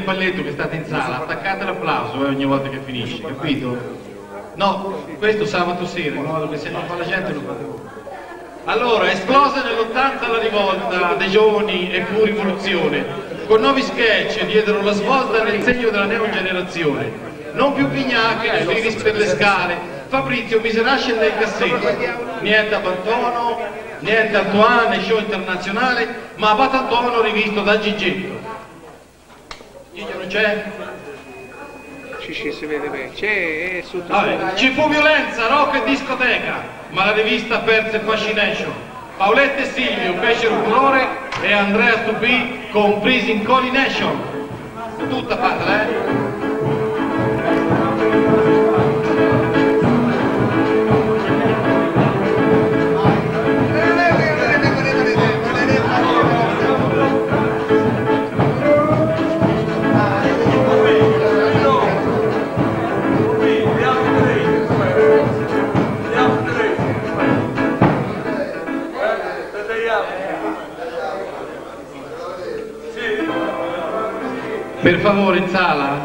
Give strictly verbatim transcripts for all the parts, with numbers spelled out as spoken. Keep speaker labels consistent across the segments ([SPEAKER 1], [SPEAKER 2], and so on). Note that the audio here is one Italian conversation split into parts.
[SPEAKER 1] palletto che state in sala, attaccate l'applauso eh, ogni volta che finisce, capito? No, questo sabato sera, in modo che se non fa la gente lo fa. Allora, esplosa nell'ottanta la rivolta dei giovani e fu rivoluzione. Con nuovi sketch diedero la svolta nel segno della neogenerazione. Non più pignacche, Osiris per le scale, Fabrizio Miserasce nel cassetto. Niente Abantono, niente Antoine, show internazionale, ma Abatantono rivisto da Gigetto. Gigio non c'è?
[SPEAKER 2] Ci, ci si vede bene, c'è sotto.
[SPEAKER 1] Vabbè, ci fu violenza, rock e discoteca, ma la rivista perse fascination. Paoletta e Silvio fecero furore e Andrea stupì con Prison Collination. Tutta fatta, eh? Per favore, in sala.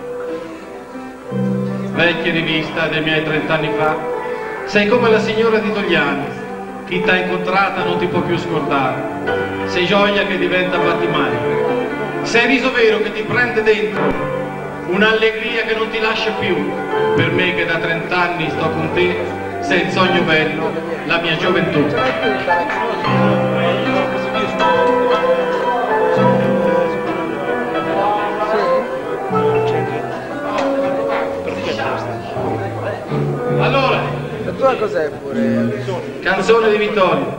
[SPEAKER 1] Vecchia rivista dei miei trent'anni fa. Sei come la signora di Togliani. Chi t'ha incontrata non ti può più scordare. Sei gioia che diventa battimani. Sei riso vero che ti prende dentro. Un'allegria che non ti lascia più. Per me che da trent'anni sto con te, sei il sogno bello, la mia gioventù. Allora,
[SPEAKER 2] la tua cos'è pure?
[SPEAKER 1] Canzone di Vittorio.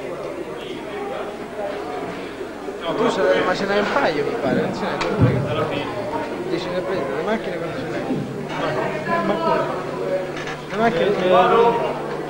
[SPEAKER 2] No, tu ce l'hai, ma ce n'hai un paio mi pare, non ce n'hai? Alla fine. Dici ne prendi, le macchine quando ce n'hai? Ma come? Le macchine ce l'hai?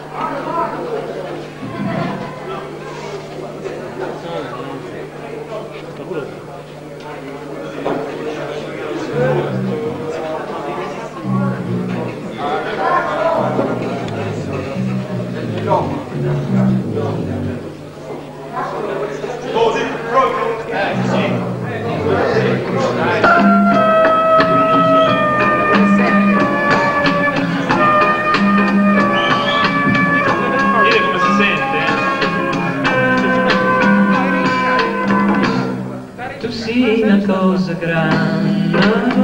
[SPEAKER 3] Una cosa grande,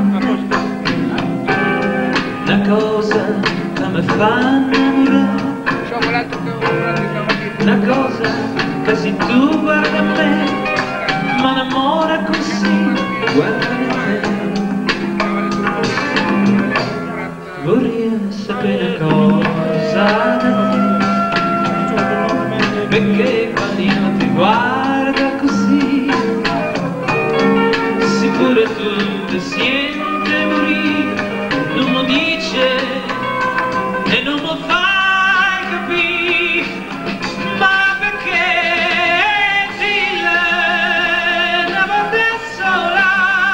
[SPEAKER 3] una cosa che mi fa innamorare, una cosa che se tu guardi a me, ma innamora così, guarda a te. Vorrei sapere cosa da te, perché quando io ti guardo così, pure tu ti senti morire, non lo dice e non lo fai capire, ma perché dille una volta sola,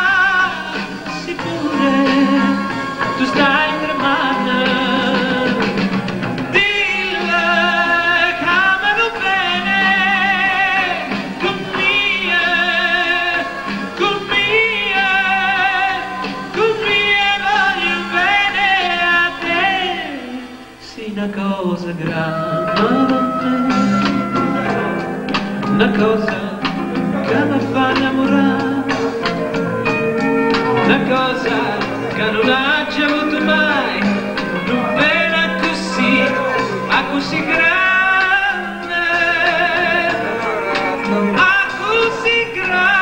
[SPEAKER 3] sicure tu stai tremando, dille che amano bene, con mia, con mia. Una cosa grande, una cosa che mi fa innamorare, una cosa che non ha già avuto mai, non bene così, a così grande, a così grande.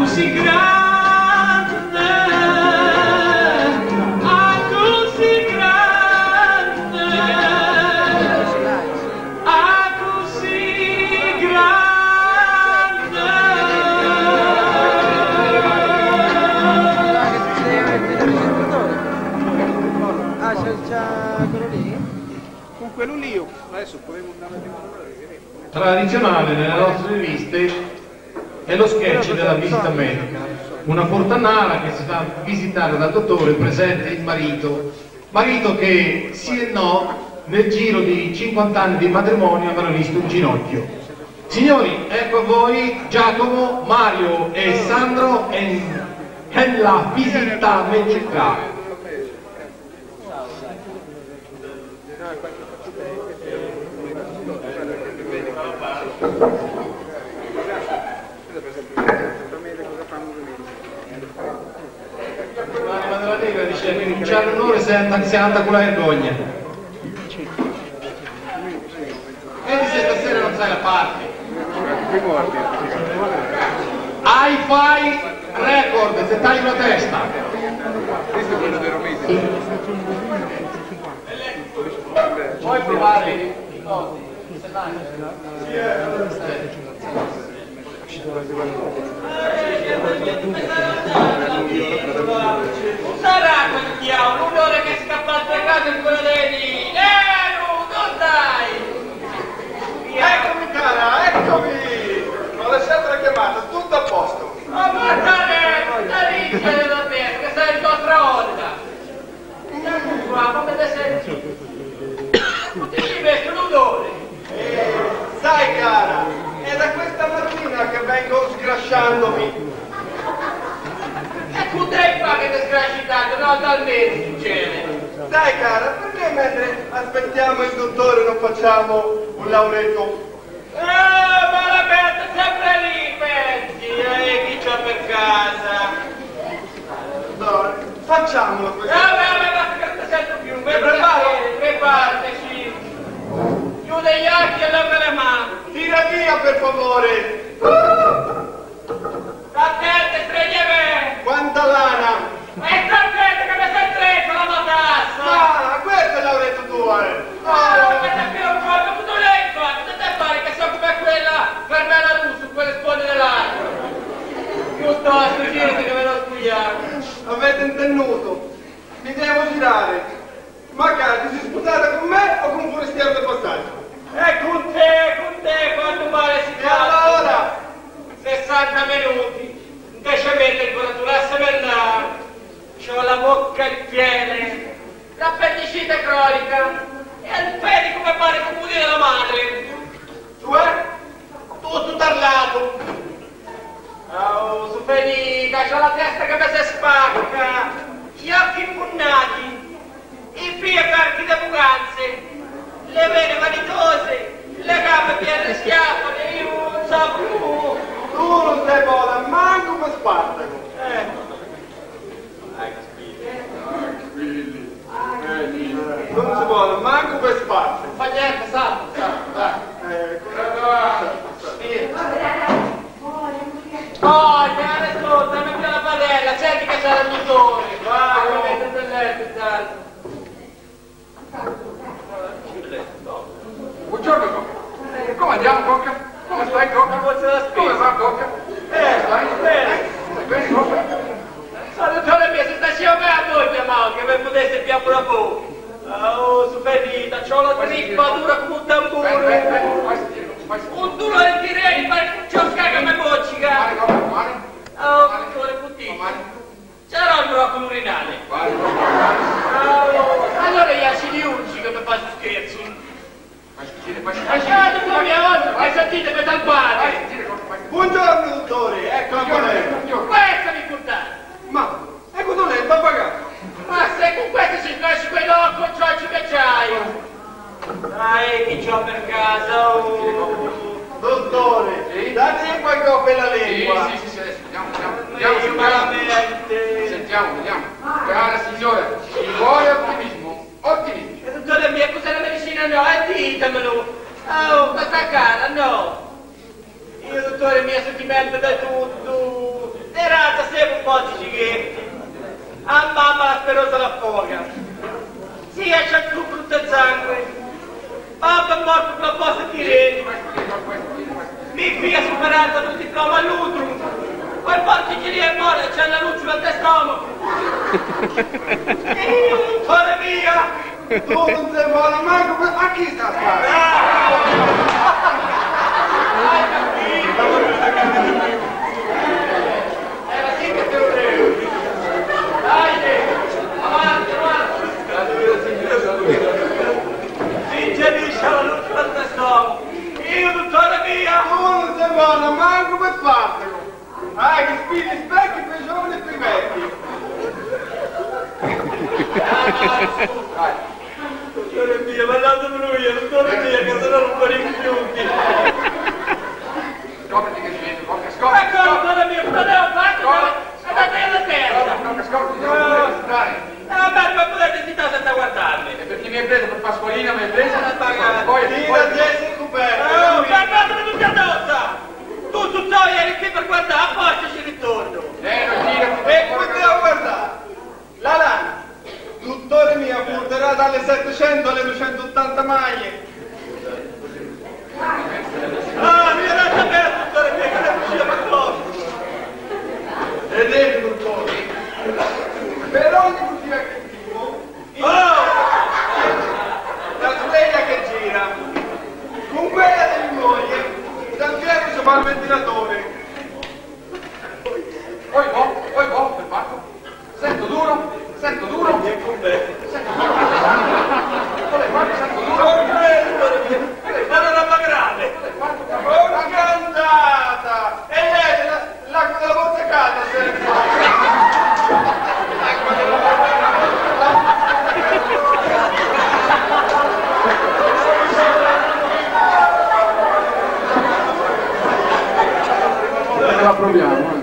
[SPEAKER 3] così grande, a così grande, a così grande.
[SPEAKER 2] Ah, c'è quello lì?
[SPEAKER 4] Con quello lì io adesso potevo andare a
[SPEAKER 1] Tradizionale nelle nostre riviste è lo sketch della visita medica. Una portanara che si fa visitare dal dottore presente il marito, marito che sì e no nel giro di cinquanta anni di matrimonio avrà visto un ginocchio. Signori, ecco a voi Giacomo, Mario e Sandro e la visita medica. L'anima della negra dice rinunciare all'onore senza sia andata con la vergogna. Vedi se stasera non sai la parte. Hi-Fi record, se tagli una testa.
[SPEAKER 4] Questo è quello dei Romesi.
[SPEAKER 1] Puoi provare i cosi?
[SPEAKER 3] Sarà quel diavolo, un'ora che scappa al casa in quella lì. Nero, dove stai?
[SPEAKER 4] Eccomi cara, eccomi! Ho lasciato la chiamata, tutto a posto.
[SPEAKER 3] Oh, guardate, la riccia della mia, che sei in vostra onda. Qua, come te senti? Ti ci metto l'odore.
[SPEAKER 4] Eh, sai cara, è da questa mattina che vengo sgrasciandomi.
[SPEAKER 3] E tu te fa che ti scrasci tanto, no, dal mese succede.
[SPEAKER 4] Dai cara, perché mentre aspettiamo il dottore non facciamo un lauretto?
[SPEAKER 3] Eh, ma la pezza è sempre lì, pensi, eh, chi c'ho per casa?
[SPEAKER 4] No, facciamolo questo.
[SPEAKER 3] Eh, vabbè, basta che non ti sento più, mi preparo, preparateci. Chiude gli occhi e leva le mani.
[SPEAKER 4] Tira via per favore.
[SPEAKER 3] Attente, streghe me.
[SPEAKER 4] Quanta lana.
[SPEAKER 3] E sta attento che mi sei stretto la matassa.
[SPEAKER 4] Ah, questo è il lauretto tuo, eh.
[SPEAKER 3] Ah, non mi sei più un po', tutto lei fa. Cosa te pare che sono come quella Carmela Russo, quelle sponde dell'acqua? Piuttosto, girate che me lo spugliare.
[SPEAKER 4] Avete intenduto. Mi devo girare. Ma cara, ti sei sputata con me o con un forestiero del passaggio?
[SPEAKER 3] E con te, con te, quanto male si
[SPEAKER 4] E
[SPEAKER 3] fa?
[SPEAKER 4] allora?
[SPEAKER 3] sessanta minuti. Invece mette il coraggio, lasciami andare. C'ho la bocca in piene. L'appendicite cronica. E il pedi come pare comuni della madre. Cioè? Tutto tarlato. Oh, su Fenica, c'ho la testa che mi si spacca. Gli occhi impunnati. I piedi aperti da bucanze. Le vene vanitose. Le gambe piene di schiaffole. Io non so più.
[SPEAKER 4] Tu non sei buona, manco per Spartaco.
[SPEAKER 3] Eh.
[SPEAKER 4] Non si vuole, manco per Spartaco.
[SPEAKER 3] Non fa niente, sa, sa, dai.
[SPEAKER 4] Eh, cosa va?
[SPEAKER 3] Oh, cara sotto, dammi più la padella, cerchi che c'è il motore. Vai, come metti per letto intanto.
[SPEAKER 5] Buongiorno Cocca. Come andiamo Cocca? Come stai Cocca?
[SPEAKER 3] Come va
[SPEAKER 5] Come va Cocca?
[SPEAKER 3] Eh,
[SPEAKER 5] Stai?
[SPEAKER 3] bene.
[SPEAKER 5] Stai bene Cocca?
[SPEAKER 3] Salutone mio, se stai a me a voi chiamavo, che mi potesse più pure a voi. Oh, su ferita, c'ho la trippa dura come un tamburo.
[SPEAKER 5] Bene, bene, bene, fai sentire, fai sentire.
[SPEAKER 3] Un dolore di reni, pare che c'ho un caga me boccica.
[SPEAKER 5] Male Cocca, male?
[SPEAKER 3] Oh, piccole puttine. C'era il broccolo urinale.
[SPEAKER 5] Male Cocca,
[SPEAKER 3] Oh, allora gli acidi unici che mi fanno scherzo.
[SPEAKER 5] fai sentire, fai
[SPEAKER 3] Ma
[SPEAKER 5] sentire.
[SPEAKER 3] c'è la mia volta, che sentite per dal
[SPEAKER 5] Fai
[SPEAKER 3] padre.
[SPEAKER 5] sentire Cocca, fai sentire.
[SPEAKER 4] Buongiorno dottore, ecco la padella.
[SPEAKER 5] Buongiorno.
[SPEAKER 3] Questa mi puttana.
[SPEAKER 4] Ma, ecco dove è il papagayo?
[SPEAKER 3] Ma se con questo si cresce quell'occo, c'ho il ghiacciaio. Dai, chi c'ho per casa? Oh.
[SPEAKER 4] Dottore,
[SPEAKER 5] Sì?
[SPEAKER 4] date qualcosa per la
[SPEAKER 5] Sì,
[SPEAKER 4] lingua.
[SPEAKER 5] sì, sì, sì, adesso vediamo, vediamo, vediamo,
[SPEAKER 3] Io
[SPEAKER 5] sentiamo.
[SPEAKER 3] malamente.
[SPEAKER 5] Sentiamo, vediamo. Cara signora, ci vuole ottimismo, ottimismo.
[SPEAKER 3] E dottore mio, cos'è la medicina? No, eh, ditemelo. Oh, questa cara, no. Io, dottore mio, sentimento da tutto. E A mamma la sperosa la foga. Sì, c'è il suo brutto sangue. Papà è morto con la posta di reni. Mi figlia superata, non si trova l'utrum. Poi il porticeria è morto e c'è la luce al testomaco. Cuore mia!
[SPEAKER 4] Tu non sei buono manco per... A chi sta a
[SPEAKER 3] Hai capito? Era sì che te lo devo. Dai, avanti, avanti. Si gerisce la luce al testomaco. Io, dottore mia!
[SPEAKER 4] Tu non sei buono manco per fartelo. Ah, che spini specchi per i giovani e per i vecchi.
[SPEAKER 3] Dottore mia, ma andatemi lui, dottore mia, che se no non fa rifiuti.
[SPEAKER 5] Scopriti che ci porca, scopri.
[SPEAKER 3] Ecco, dottore mia, cosa devo fare? Andate alla terra.
[SPEAKER 5] Scopri, scopri, ti devo visitare.
[SPEAKER 3] Ah, beh, ma potete visitare senza guardarmi.
[SPEAKER 5] E perché mi hai preso per Pasqualina, mi hai preso?
[SPEAKER 3] Pagate.
[SPEAKER 5] Poi,
[SPEAKER 4] Sì,
[SPEAKER 5] poi...
[SPEAKER 4] la gente è coperta.
[SPEAKER 3] Oh, guardatemi tutti addosso. Tu, tu, tu, eri qui per guardare, a posto ci ritorno.
[SPEAKER 5] Eh, non gira.
[SPEAKER 4] E come te a guardare? La lana, dottore mia, porterà dalle settecento alle duecentottanta maglie.
[SPEAKER 3] Ah, mi era sapere, dottore mia, che ne usciva per posto.
[SPEAKER 4] Vedete, dottore, per ogni cucina che vivo,
[SPEAKER 3] Oh!
[SPEAKER 4] la sveglia che gira, con quella di mia moglie, dal piede sopra il ventilatore.
[SPEAKER 5] Poi boh, poi boh, per fatto. Sento duro, sento duro.
[SPEAKER 3] E con me.
[SPEAKER 5] Sento duro. Con le mani sento duro.
[SPEAKER 3] Ma non è una grave.
[SPEAKER 4] Porca andata! E lei, la- l'acqua della bozzecata, sempre! L'acqua della
[SPEAKER 5] La proviamo, eh.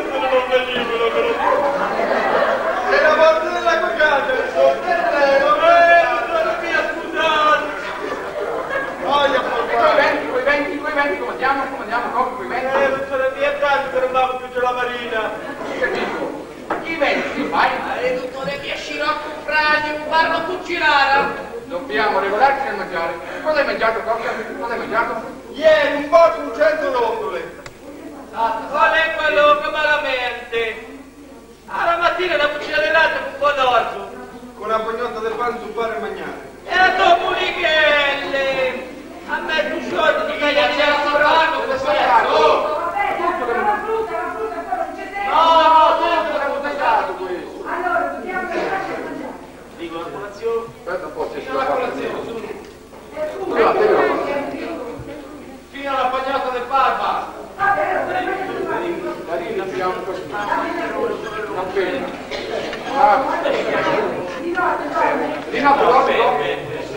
[SPEAKER 4] E la porta dell'acqua calda, il sotterreno,
[SPEAKER 3] Eh, dottore mia, scusate.
[SPEAKER 4] voglia
[SPEAKER 5] E quei
[SPEAKER 4] portare!
[SPEAKER 5] venti, quei venti, quei venti, come andiamo? Come andiamo? Come quei
[SPEAKER 3] Eh,
[SPEAKER 5] venti?
[SPEAKER 3] dottore mia, è tanto che non vado più giù la marina.
[SPEAKER 5] Che dico? I venti, che fai?
[SPEAKER 3] Eh, dottore mia, scirocco, fragile, un barro cucinara.
[SPEAKER 5] Dobbiamo regolarci nel mangiare. Cosa hai mangiato, Costa? Cosa hai mangiato?
[SPEAKER 4] Ieri un po' con cento rotole!
[SPEAKER 3] Qual è quello che malamente? Alla mattina la cucina del latte con un po' d'orzo.
[SPEAKER 4] Con una pagnotta del pan sul pane e mangiare.
[SPEAKER 3] E a dopo Michele! A me più short di me c'era soprano questo
[SPEAKER 5] Oh!
[SPEAKER 6] Vabbè, dai, la frutta, la frutta, poi non c'è tempo.
[SPEAKER 5] No, no, tutto l'abbiamo tagliato questo.
[SPEAKER 6] Allora, dobbiamo lasciare mangiare.
[SPEAKER 3] Dico la colazione.
[SPEAKER 5] Aspetta un po', c'è
[SPEAKER 3] Fino alla colazione, su.
[SPEAKER 6] Eh, scusa,
[SPEAKER 5] Allora, te lo
[SPEAKER 3] Fino alla pagnata del barba.
[SPEAKER 6] vabbè, lo fai meglio tu, vai.
[SPEAKER 5] La rina abbiamo così. Una penna. Ah,
[SPEAKER 6] Di notte, vai.
[SPEAKER 5] di notte, dopo.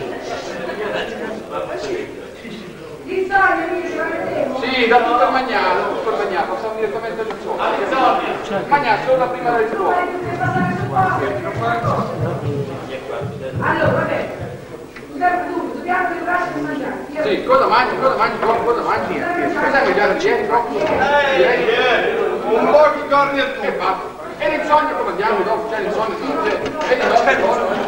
[SPEAKER 6] Di sogno, io ce la mettevo.
[SPEAKER 5] Sì, da tutto il magnato, tutto il magnato, passiamo direttamente al sopra.
[SPEAKER 3] All'Isonia.
[SPEAKER 5] Magnato, solo la prima del
[SPEAKER 6] Tu
[SPEAKER 5] suo.
[SPEAKER 6] vai, tu devi passare sul posto. Allora, vabbè. Scusate tu, dobbiamo regolare per mangiare. Io-
[SPEAKER 5] Sì, cosa mangi, cosa mangi, cosa, cosa mangi? Cosa hai mangiato ieri, troppo? Ieri?
[SPEAKER 4] Ieri, un po' di corni al
[SPEAKER 5] Che
[SPEAKER 4] tubo.
[SPEAKER 5] fatto? E l'insonnia come andiamo dopo? C'è l'insonnia, non c'è. E di notte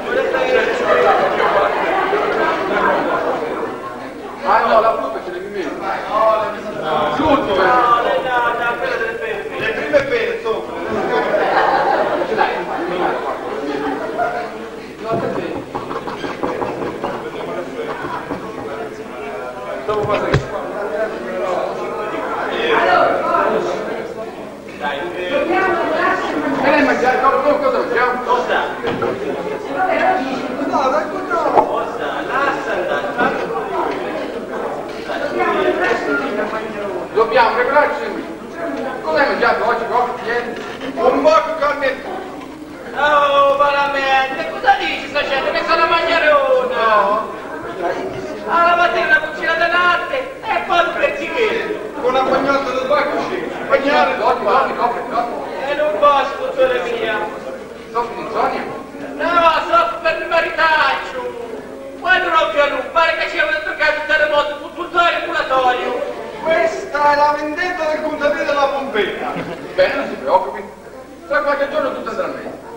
[SPEAKER 5] Ah no, la frutta ce l'hai in meno. L'ultima.
[SPEAKER 3] No, le da quella delle penne.
[SPEAKER 4] Le prime pene, insomma.
[SPEAKER 5] Ce l'hai? No, per te. Dopo cosa che
[SPEAKER 6] Allora, poi, dobbiamo regolare per
[SPEAKER 5] E
[SPEAKER 6] mangiare.
[SPEAKER 5] lei mangiare, cosa cosa mangiamo?
[SPEAKER 3] Cosa?
[SPEAKER 6] Vabbè, lo dici.
[SPEAKER 4] No, dai, no.
[SPEAKER 3] Cosa? Lasciala,
[SPEAKER 6] Dobbiamo regolare per mangiare.
[SPEAKER 5] Dobbiamo regolarci nel menù. Cosa hai mangiato oggi? Cosa tieni?
[SPEAKER 4] Un po' di corni al tubo.
[SPEAKER 3] Oh, veramente, cosa dici sta gente? Che sono mangiarona?
[SPEAKER 4] No.
[SPEAKER 3] Alla mattina la cucina del latte e poi un pezzichino.
[SPEAKER 4] Con una pagnotta del bacco, bagnare
[SPEAKER 5] Oggi, oggi, copri, copri.
[SPEAKER 3] E non posso, dottore mia.
[SPEAKER 5] Soffri di insonnia?
[SPEAKER 3] No, soffro per il maritaccio. Quando non più a lui, pare che ci aveva toccato il terremoto, fu tutto l'ambulatorio.
[SPEAKER 4] Questa è la vendetta del contadino della pompetta.
[SPEAKER 5] Bene, non si preoccupi. Tra qualche giorno tutto andrà meglio.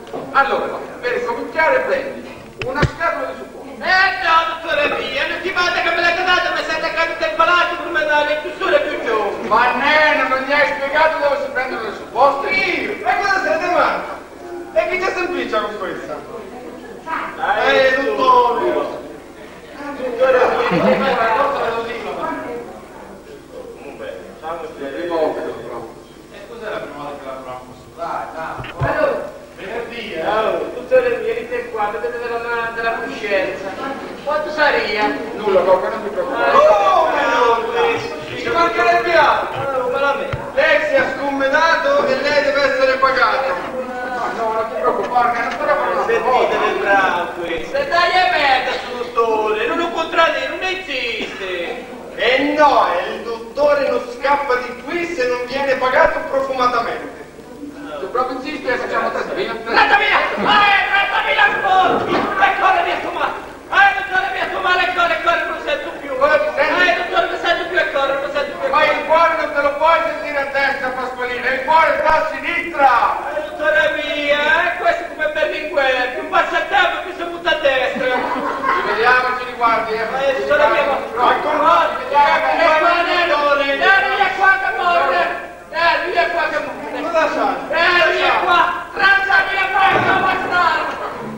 [SPEAKER 5] Allora, per cominciare prendi una scatola di supporto.
[SPEAKER 3] Eh no, dottore mia, l'ultima volta che me l'hai dato mi siete caduto in palato come dalle chiusure più giovani.
[SPEAKER 5] Ma neno, non gli hai spiegato dove si prendono le supposte?
[SPEAKER 4] Io? E cosa siete matti? E chi ti sempliccia con questa? Eh, dottore!
[SPEAKER 3] Dottore mia, mi fai una cosa ve lo dico.
[SPEAKER 5] Comunque, facciamo queste volte che lo provo.
[SPEAKER 1] E cos'è la prima volta che la proviamo su? Dai, dai.
[SPEAKER 3] Allora,
[SPEAKER 1] Venerdì, eh?
[SPEAKER 3] allora, dottore mia, rite qua, vedete della, della coscienza. Quanto saria?
[SPEAKER 5] Nulla, Coca, non ti preoccupare.
[SPEAKER 4] Oh, no, ci mancherebbe altro!
[SPEAKER 3] Allora, me la metto.
[SPEAKER 4] Lei si è scommedato e lei deve essere pagato.
[SPEAKER 5] No, non ti preoccupare, che non te la farò.
[SPEAKER 3] Sentite bravo questo. E dai a merda su dottore, non lo contraddire, non esiste.
[SPEAKER 4] E no, il dottore non scappa di qui se non viene pagato profumatamente.
[SPEAKER 5] Se proprio insisti, facciamo trentamila.
[SPEAKER 3] trentamila! Eh, trentamila sporchi! E corre via sto male! Eh, dottore via sto male, corre, corre, non sento più! Eh, dottore, non sento più e corre, non sento più e
[SPEAKER 5] Ma il
[SPEAKER 3] corre!
[SPEAKER 5] cuore non te lo puoi sentire a destra, Pasqualino, il cuore sta a sinistra!
[SPEAKER 3] Eh, dottore mia, eh, questo è come Berlinguer, più passa il tempo più si butta a destra!
[SPEAKER 5] Ci vediamo, ci riguardi, eh?
[SPEAKER 3] Eh, dottore mia, ma... Ma con voi, e qua, dottore! Dai, via qua che morre! Dai, via qua che morre!
[SPEAKER 4] Cosa sai?
[SPEAKER 3] Dai, via qua! Razza via qua, bastardo!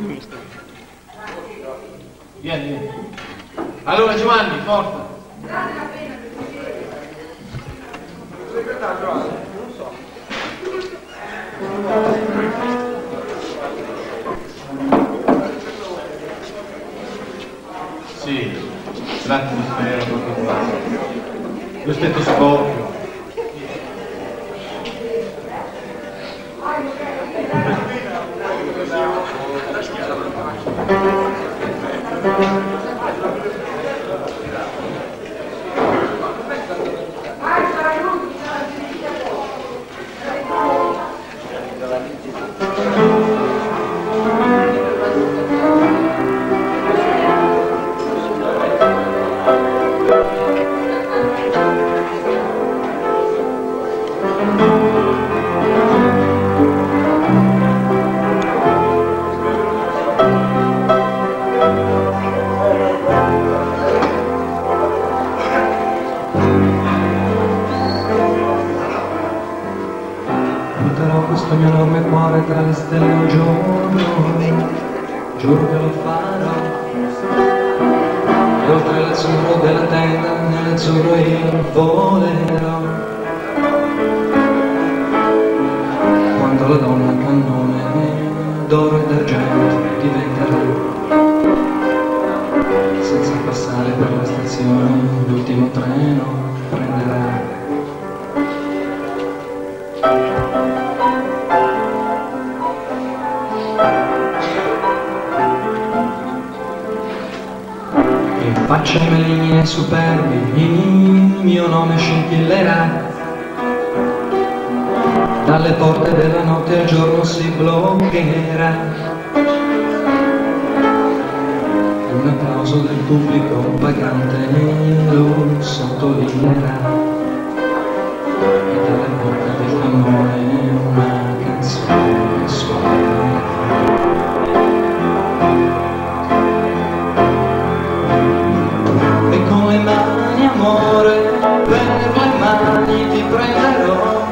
[SPEAKER 1] Vieni, vieni. Allora Giovanni, forza. Sì, l'atmosfera proprio qua. Lo stetoscopio.
[SPEAKER 7] Questo mio enorme cuore tra le stelle un giorno, giuro che lo farò, e oltre l'azzurro della tenda, nell'azzurro io volerò, quando la donna cannone d'oro ed argento diventerà, senza passare per la stazione, l'ultimo treno prenderà. Faccia i meligni e superbi, il mio nome scintillerà, dalle porte della notte al giorno si bloccherà. Un applauso del pubblico pagante lo sottolineerà, e dalle porte del cannone una canzone suonerà. E con le mani, amore, per le mani ti prenderò,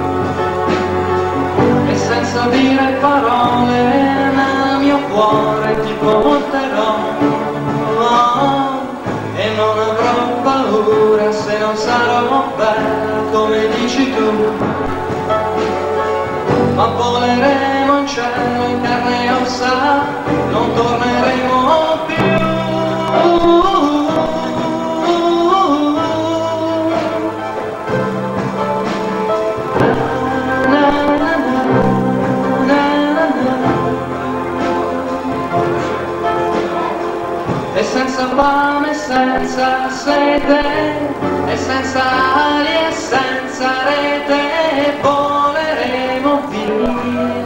[SPEAKER 7] e senza dire parole nel mio cuore ti porterò, oh, e non avrò paura se non sarò bella come dici tu, ma voleremo in cielo in carne e ossa, non torneremo più. E senza fame, senza sete, e senza ali e senza rete, voleremo via.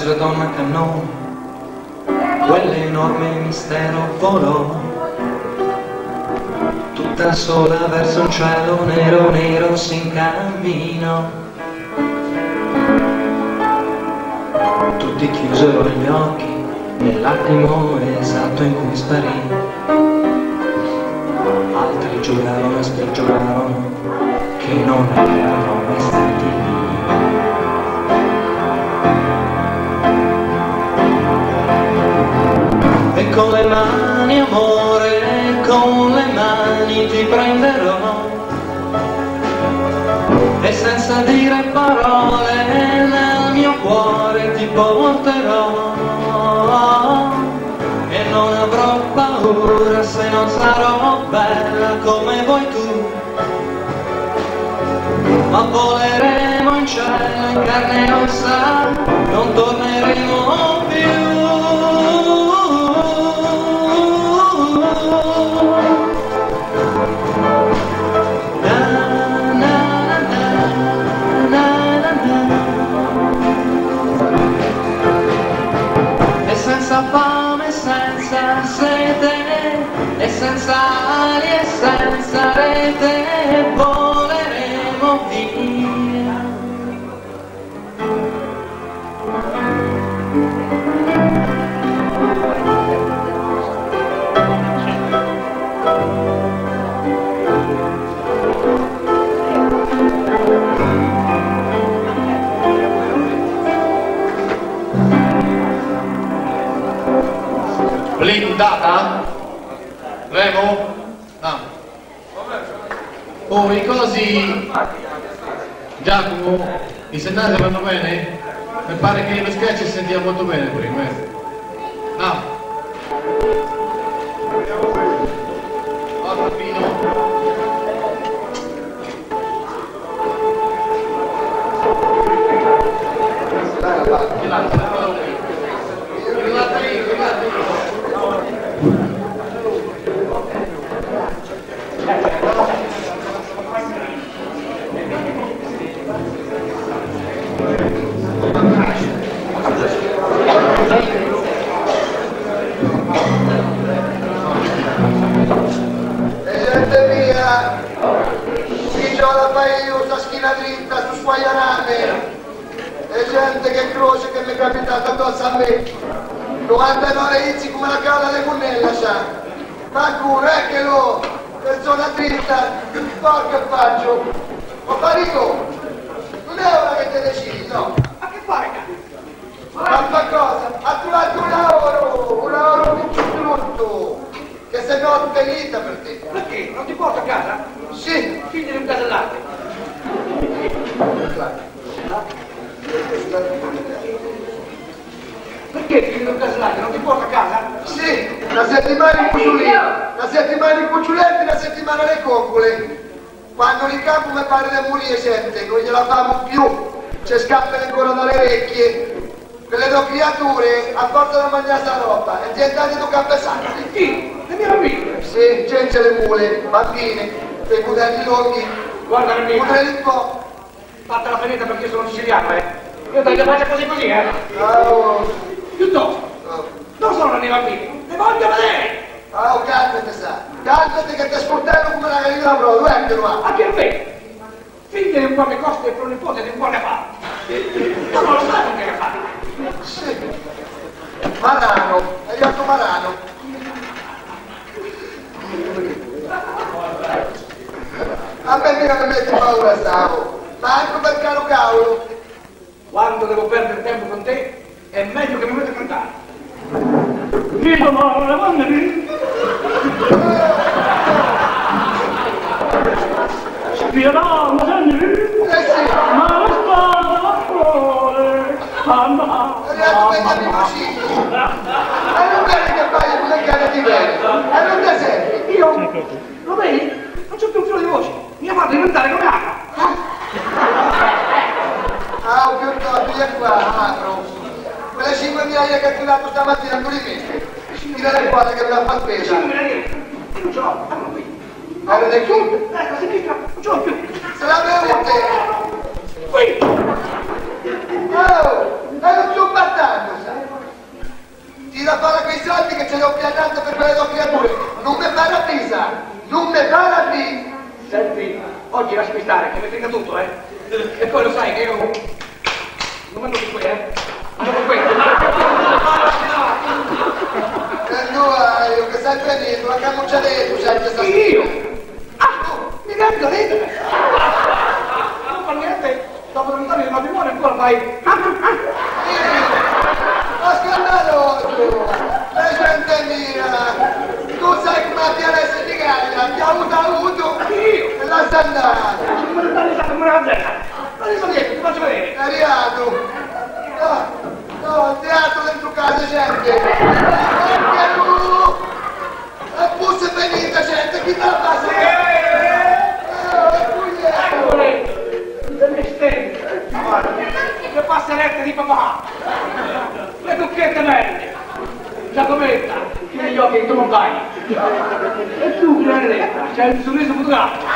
[SPEAKER 7] facile donna cannone, quell'enorme mistero volò, tutta sola verso un cielo nero nero s'incamminò. Tutti chiusero gli occhi nell'attimo esatto in cui sparì, altri giurarono e spergiurarono che non erano mai stati lì. E con le mani amore, con le mani ti prenderò, e senza dire parole nel mio cuore ti porterò, e non avrò paura se non sarò bella come vuoi tu, ma voleremo in cielo in carne e ossa, non torneremo più. Senza fame, senza sete, e senza ali e senza rete, voleremo via.
[SPEAKER 1] Blindata? Remo? No. Oh, i cosi... Giacomo, i segnali vanno bene? Mi pare che lo sketch si sentiva molto bene prima, eh? No. Oh, Pino. Che l'altro?
[SPEAKER 4] Dritta su Squagliarame, e gente che croce che mi è capitato addosso a me, novantanove inzi come la cala di Cunnella, sa, ma cura, è che lo, persona dritta, porca faccio, ma Parico, non è ora che te decidi, no?
[SPEAKER 3] Ma che fai?
[SPEAKER 4] Tanta cosa, ha trovato un lavoro, un lavoro più brutto, che se no finita per te.
[SPEAKER 3] Perché? Non ti porto a casa?
[SPEAKER 4] Sì.
[SPEAKER 3] Figli di un casellante. Perché figli di un casellante? Non ti porto a casa?
[SPEAKER 4] Sì, una settimana in cuciolini, una settimana in cucciuletti, una settimana alle coccole. Quando in campo mi pare di morire gente, non gliela famo più, ci scappano ancora dalle orecchie. Quelle due creature a forza di mangiare sta roba e diventati due campesani.
[SPEAKER 3] Chi? Le mie bambine?
[SPEAKER 4] Sì, gente le mule, bambine, per cudelli lunghi,
[SPEAKER 3] Guarda le mie.
[SPEAKER 4] cudelli un po'.
[SPEAKER 3] Fatta la finita perché sono siciliano, eh? Io te le faccio così così, eh?
[SPEAKER 4] Oh,
[SPEAKER 3] Piuttosto,
[SPEAKER 4] oh.
[SPEAKER 3] non sono le bambine, le voglio vedere!
[SPEAKER 4] Oh, calmati, sa, calmati che ti sportello come una gallina da brodo, eccolo qua.
[SPEAKER 3] A che me? Figli di un buone coste e pronipote di un buone fa. Tu non lo sai con che fa.
[SPEAKER 4] Sì, Marano, è arrivato Marano. A me mica mi metti paura, stavo, ma anche per caro cavolo.
[SPEAKER 3] Quando devo perdere tempo con te, è meglio che mi metto a cantare.
[SPEAKER 8] Viva Mara, le vanne lì! Spierà, ma vanne lì!
[SPEAKER 4] Eh sì,
[SPEAKER 8] Ma la spada, la flore, mamma!
[SPEAKER 4] è arrivato per gli amici. E non vedi che fai con le canne di bene? E non te senti?
[SPEAKER 3] Io? Lo vedi? Non c'ho più un filo di voce. Mi ha fatto diventare come acqua.
[SPEAKER 4] Ah, oh, piuttosto, via qua, Macro. Quelle cinquemila lire che hai tirato stamattina non li metti. Tira le quattro che mi ha fatto pesa.
[SPEAKER 3] cinquemila lire. Io non ce l'ho, eccolo qui.
[SPEAKER 4] Guarda del chiuso.
[SPEAKER 3] Ecco, si clicca, non ce l'ho più.
[SPEAKER 4] Se l'avevo te.
[SPEAKER 3] Qui.
[SPEAKER 4] Oh, e non sono battato.
[SPEAKER 3] mi frega tutto, eh. E poi lo sai che io non mando di qui, eh. Mando qui.
[SPEAKER 4] E tu, io che sei finito, la camuccia dentro, sai che sta
[SPEAKER 3] Io? Ah, mi cambio dentro. Non fa niente, dopo trent'anni di matrimonio ancora fai. Ah,
[SPEAKER 4] ma scandaloso, la gente mia, tu sai come a Pianese di Gaia, ti ha avuto avuto
[SPEAKER 3] io?
[SPEAKER 4] e la sta andando.
[SPEAKER 3] Non me ne dai stata come una zetta. Adesso niente, ti faccio vedere.
[SPEAKER 4] È arrivato. No, no, il teatro dentro casa, gente. Anche tu. La bussa è venita, gente, chi te la passa?
[SPEAKER 3] Eccole, le mie stelle. Le passerette di papà. Le tocchette belle. Giacometta, che negli occhi che tu non vai. E tu, Granelletta, c'hai il sorriso fotografico.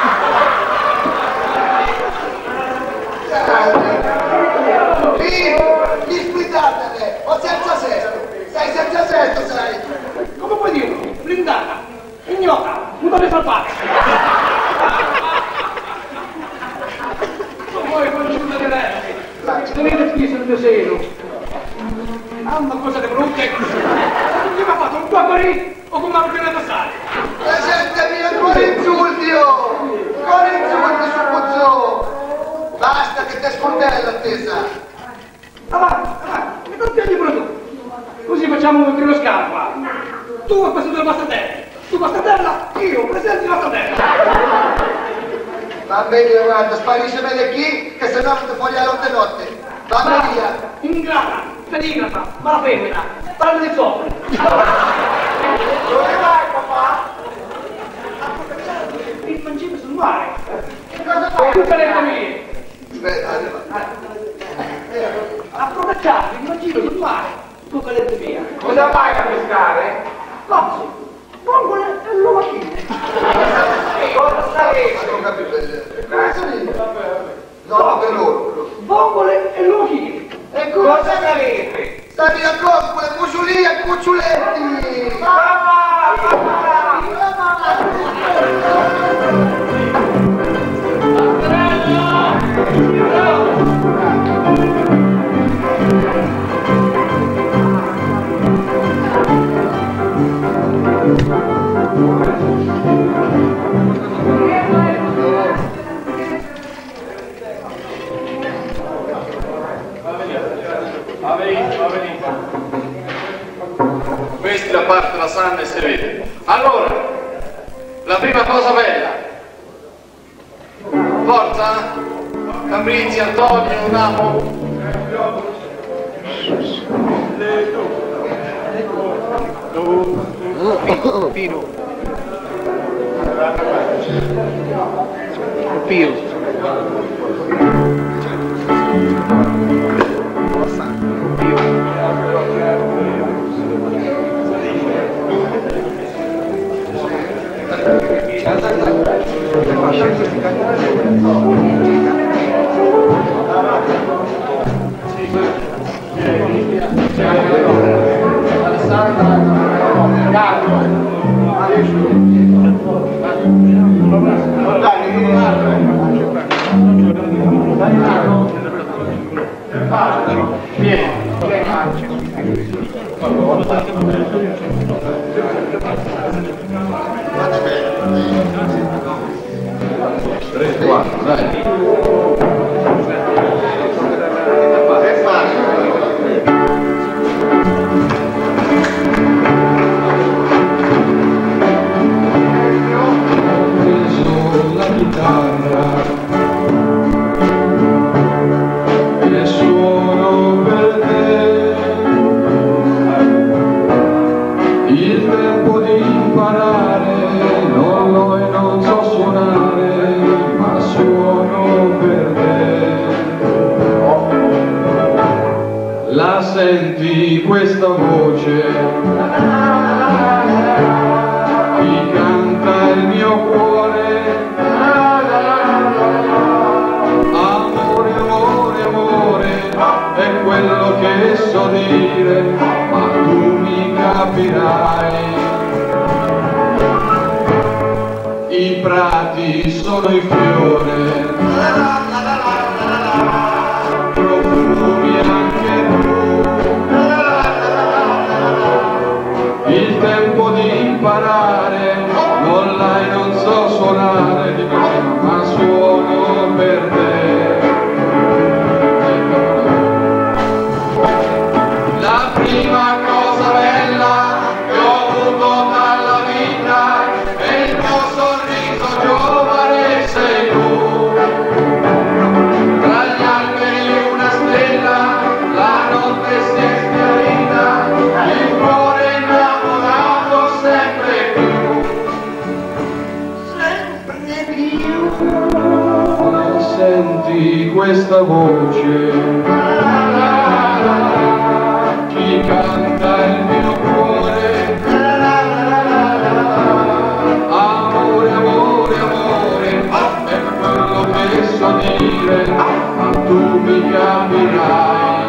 [SPEAKER 4] Lì, lì splitatene, o senza sesto. Sei senza sesto, sai.
[SPEAKER 3] Come puoi dirlo? Blindata, ignota, mutare salvate. Poi conosciuta di lei. Tenete schifo il mio seno. Mamma cosa di brutte. Chi mi ha fatto un guaparì o come mi viene a passare?
[SPEAKER 4] La gente mia, ancora insulti, oh! Ancora insulti su Puzzò! Basta che te scordella, attesa!
[SPEAKER 3] Avanti, avanti, mi contieni pure tu. Così facciamo un tiro scarpa. Tu a questo della bastardella. Tu bastardella, io presenti la bastardella.
[SPEAKER 4] Va bene, guarda, sparisce bene chi, che se no ti fuori alla notte notte. Va via!
[SPEAKER 3] Ingrata, peligrata, mala femmina, parla di sopra.
[SPEAKER 4] Dove vai, papà?
[SPEAKER 3] Il mangime sul mare.
[SPEAKER 4] Che cosa fai?
[SPEAKER 3] Tutte le mie.
[SPEAKER 4] Aspetta, arriva.
[SPEAKER 3] A provocare il mangime sul mare. Tutte le mie.
[SPEAKER 5] Cosa vai a pescare?
[SPEAKER 3] Cozzi, vongole e lovachine.
[SPEAKER 5] Cosa saresti?
[SPEAKER 4] Non capisco. Come sono io? No, per loro.
[SPEAKER 3] Vongole e lovachine.
[SPEAKER 4] E
[SPEAKER 5] Cosa saresti?
[SPEAKER 4] Stavi a con quelle musulì e cuccioletti!
[SPEAKER 5] Papà, papà!
[SPEAKER 1] Questa è la parte della sanna e si vede. Allora, la prima cosa bella. Forza! Fabrizio, Antonio, Namo.
[SPEAKER 2] Pino. Pino. Pio.
[SPEAKER 1] tre, quattro, dai.
[SPEAKER 9] Senti questa voce, chi canta il mio cuore, amore, amore, amore, è quello che so dire, ma tu mi capirai. I prati sono in fiore, profumi anche tu, il tempo di imparare, non l'hai, non so suonare, ma suono per te. La prima cosa bella che ho avuto dalla vita è il tuo sorriso giovane, sei tu. Tra gli alberi una stella, la notte si è schiarita, il cuore innamorato sempre più, sempre più. Non senti questa voce? Chi canta il mio cuore, amore, amore, amore, è quello che so dire, ma tu mi capirai.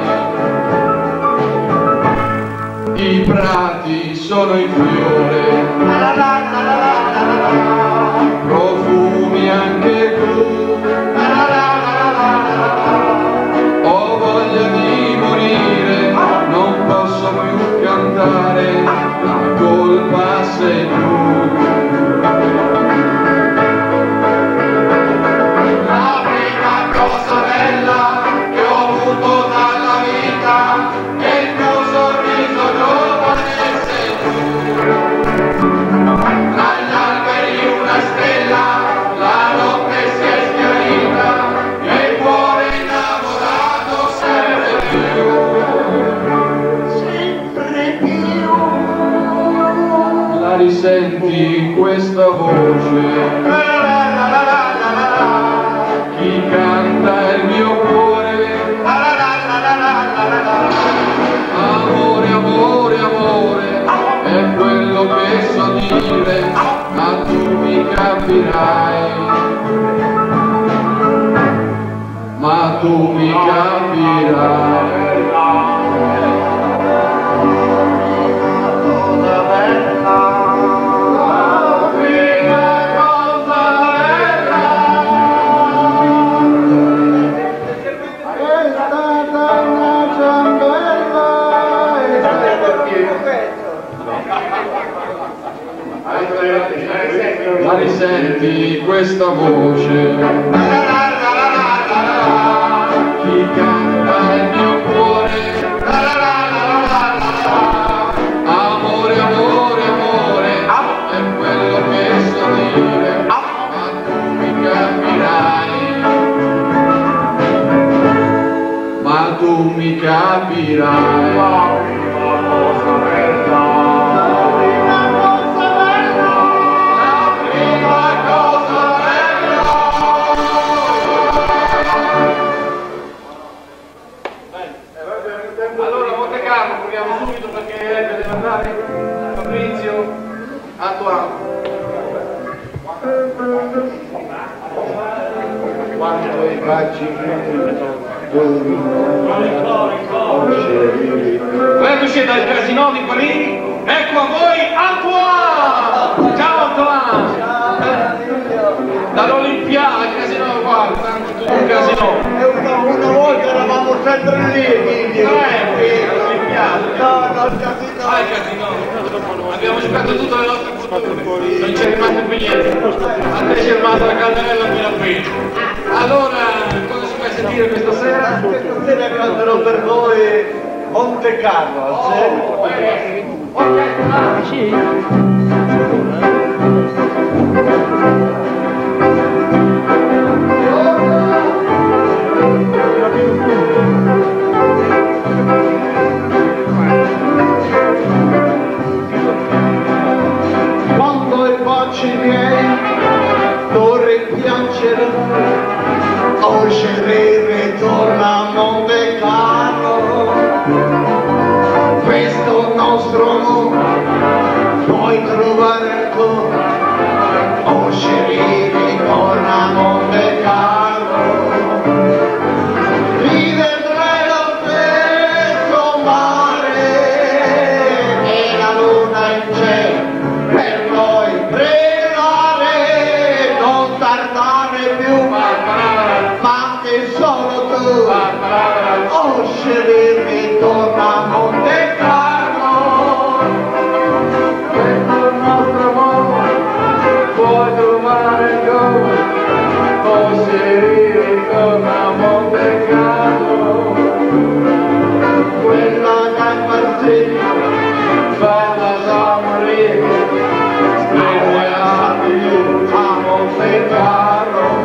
[SPEAKER 9] I prati sono in fiore, profumi anche tu, ho voglia di morire, non posso più cantare, la colpa sei tu. La prima cosa bella che ho avuto dalla vita è il tuo sorriso giovane, sei tu. Tra gli alberi una stella, la notte si è schiarita, e il cuore innamorato sempre più. La risenti questa voce? Chi canta il mio cuore? Amore, amore, amore, è quello che so dire, ma tu mi capirai, ma tu mi capirai. Ma risenti questa voce? Chi canta il mio cuore? Amore, amore, amore, è quello che so dire, ma tu mi capirai, ma tu mi capirai.
[SPEAKER 1] Allora Monte Carlo, proviamo subito perché deve andare. Fabrizio, Antoine.
[SPEAKER 4] Quanto i baci
[SPEAKER 1] Reduce dal casino di Parigi, ecco a voi Antoine! Ciao Antoine! Dall'Olimpiade, il casino qua, tanto tutto un casino.
[SPEAKER 4] Una volta eravamo sempre lì, quindi...
[SPEAKER 1] Eh, l'Olimpiade.
[SPEAKER 4] No, no, il casino.
[SPEAKER 1] Ah, il casino. Abbiamo giocato tutte le nostre fortune, non c'è rimasto più niente. A te c'è rimasta la candela fino a qui. Allora, cosa si fa sentire questa sera?
[SPEAKER 4] Questa sera canterò per voi Monte Carlo, al
[SPEAKER 1] Oh, eh, orchestra! Sì.
[SPEAKER 4] Quando i baci miei vorrei piangere, uscire torna a Monte Carlo, questo nostro mondo puoi trovare
[SPEAKER 9] Oh, sceri ritorna a Monte Carlo. Questo è il nostro modo, puoi trovare come. Oh, sceri ritorna a Monte Carlo. Quella che impazzita, bella da morire, scrive a Monte Carlo.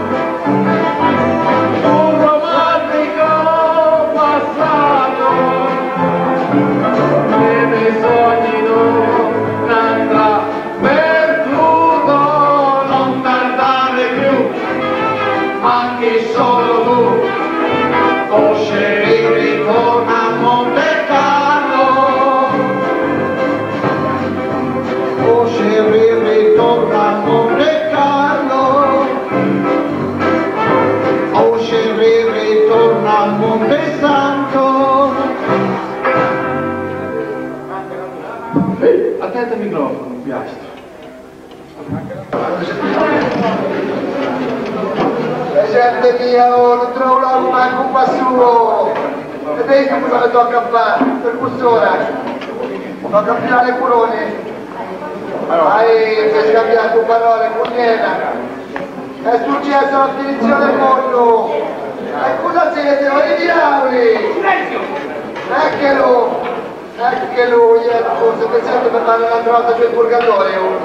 [SPEAKER 9] Solo tu, oh sceri ritorna a Monte Carlo. Oh sceri ritorna a Monte Carlo. Oh sceri ritorna a Monte Santo.
[SPEAKER 2] Ehi, attento al microfono, mi piace.
[SPEAKER 4] Gente mia, oh, non trovo la manco qua su. E vedi cosa mi tocca fare, per quest'ora. Tocca appilare le curone. Hai per scambiato parole con Niena. È successa la finizione del mondo. E cosa siete? Oh, i diavoli!
[SPEAKER 3] Silenzio!
[SPEAKER 4] Eccolo! Anche lui, ecco, se pensate per fare un'altra volta giù in purgatorio.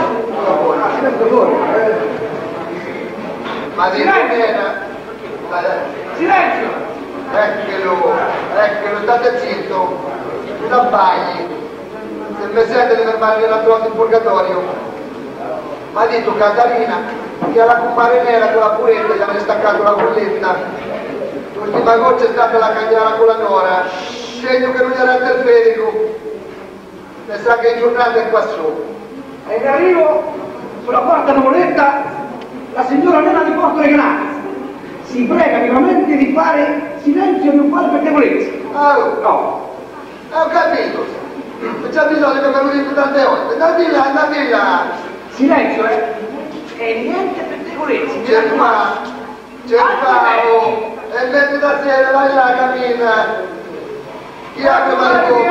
[SPEAKER 4] Ma di Niena.
[SPEAKER 3] Silenzio!
[SPEAKER 4] Eccolo, eccolo, state zitto, non abbagli. Se mi sente di fermarmi un'altra volta in purgatorio. Ma ha detto Catarina che alla compare nera con la puretta gli aveva staccato la bolletta. L'ultima goccia è stata la cagnara con la nora, segno che non gli era il ferico. Mi sa che in giornata è qua su.
[SPEAKER 3] E in arrivo, sulla porta nuvoletta, la signora Nena di Porto Regnati. Si prega vivamente di fare silenzio e non fare pettegolezzi.
[SPEAKER 4] Ah, oh.
[SPEAKER 3] No.
[SPEAKER 4] Ho capito. Non c'è bisogno che me lo dico tante volte. Andate là, andate là.
[SPEAKER 3] Silenzio, eh? E niente pettegolezzi.
[SPEAKER 4] C'è qua, c'è qua, oh. E metti da sera, vai là, cammina. Chi ha che va in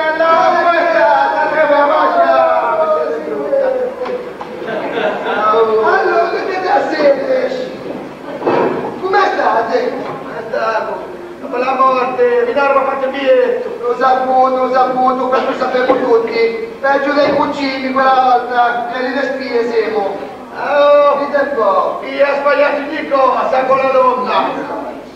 [SPEAKER 4] allora, che siete a sede? Come state?
[SPEAKER 9] Andiamo, dopo la morte, mi darò fatto il biglietto.
[SPEAKER 4] Lo saputo, lo saputo, questo sappiamo tutti. Peggio dei cucini quella volta, e li respire siamo.
[SPEAKER 9] Oh,
[SPEAKER 4] dite un po'.
[SPEAKER 9] chi ha sbagliato di cosa con la donna?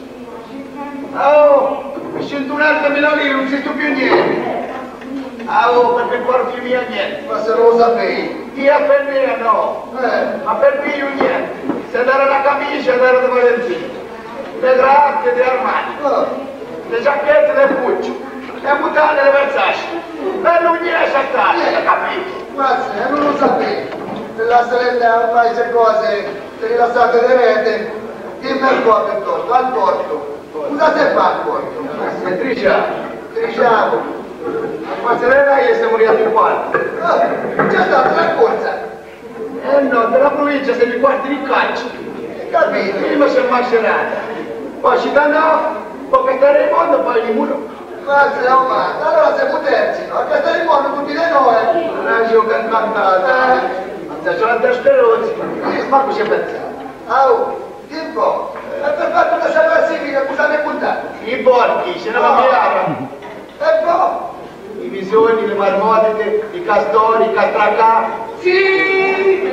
[SPEAKER 9] Oh, mi sento un'altra melanina, non sento più niente. Oh, perché il cuore più mia niente.
[SPEAKER 4] Ma se non lo sapevi.
[SPEAKER 9] Chi ha per me no,
[SPEAKER 4] Eh.
[SPEAKER 9] ma per me io niente. Se era la camicia era di Valentino, le grazie di Armani,
[SPEAKER 4] Oh.
[SPEAKER 9] le giacchette del Puccio, le mutande di Versace, le lugnese a casa, le camicie.
[SPEAKER 4] Ma se non lo sapevi. Nella saletta fai queste cose, te li lasciate le rete, dimmi un po' piuttosto, al porto. Cosa si fa al porto?
[SPEAKER 9] E triciamo,
[SPEAKER 4] Diciamo.
[SPEAKER 9] ma se ne vai e siamo arrivati qua.
[SPEAKER 4] Ah, c'è stata la corsa.
[SPEAKER 9] Eh no, della provincia siamo i quarti di calcio.
[SPEAKER 4] Capito?
[SPEAKER 9] Prima siamo mascherati, poi ci danno, poi cantare il mondo, poi il muro.
[SPEAKER 4] Ma se non va, allora siamo terzi, no? A Castellimondo tutti dei noi.
[SPEAKER 9] Non è giù che cantata, ma sono antasperozzi, ma così è pensato.
[SPEAKER 4] Ah, oh, di un po'. E per fare tutta questa classifica, cosa ne puntate?
[SPEAKER 9] I porchi, se ne va via.
[SPEAKER 4] E poi?
[SPEAKER 9] I visoni, le marmotite, i castori, i catracà.
[SPEAKER 3] Sì!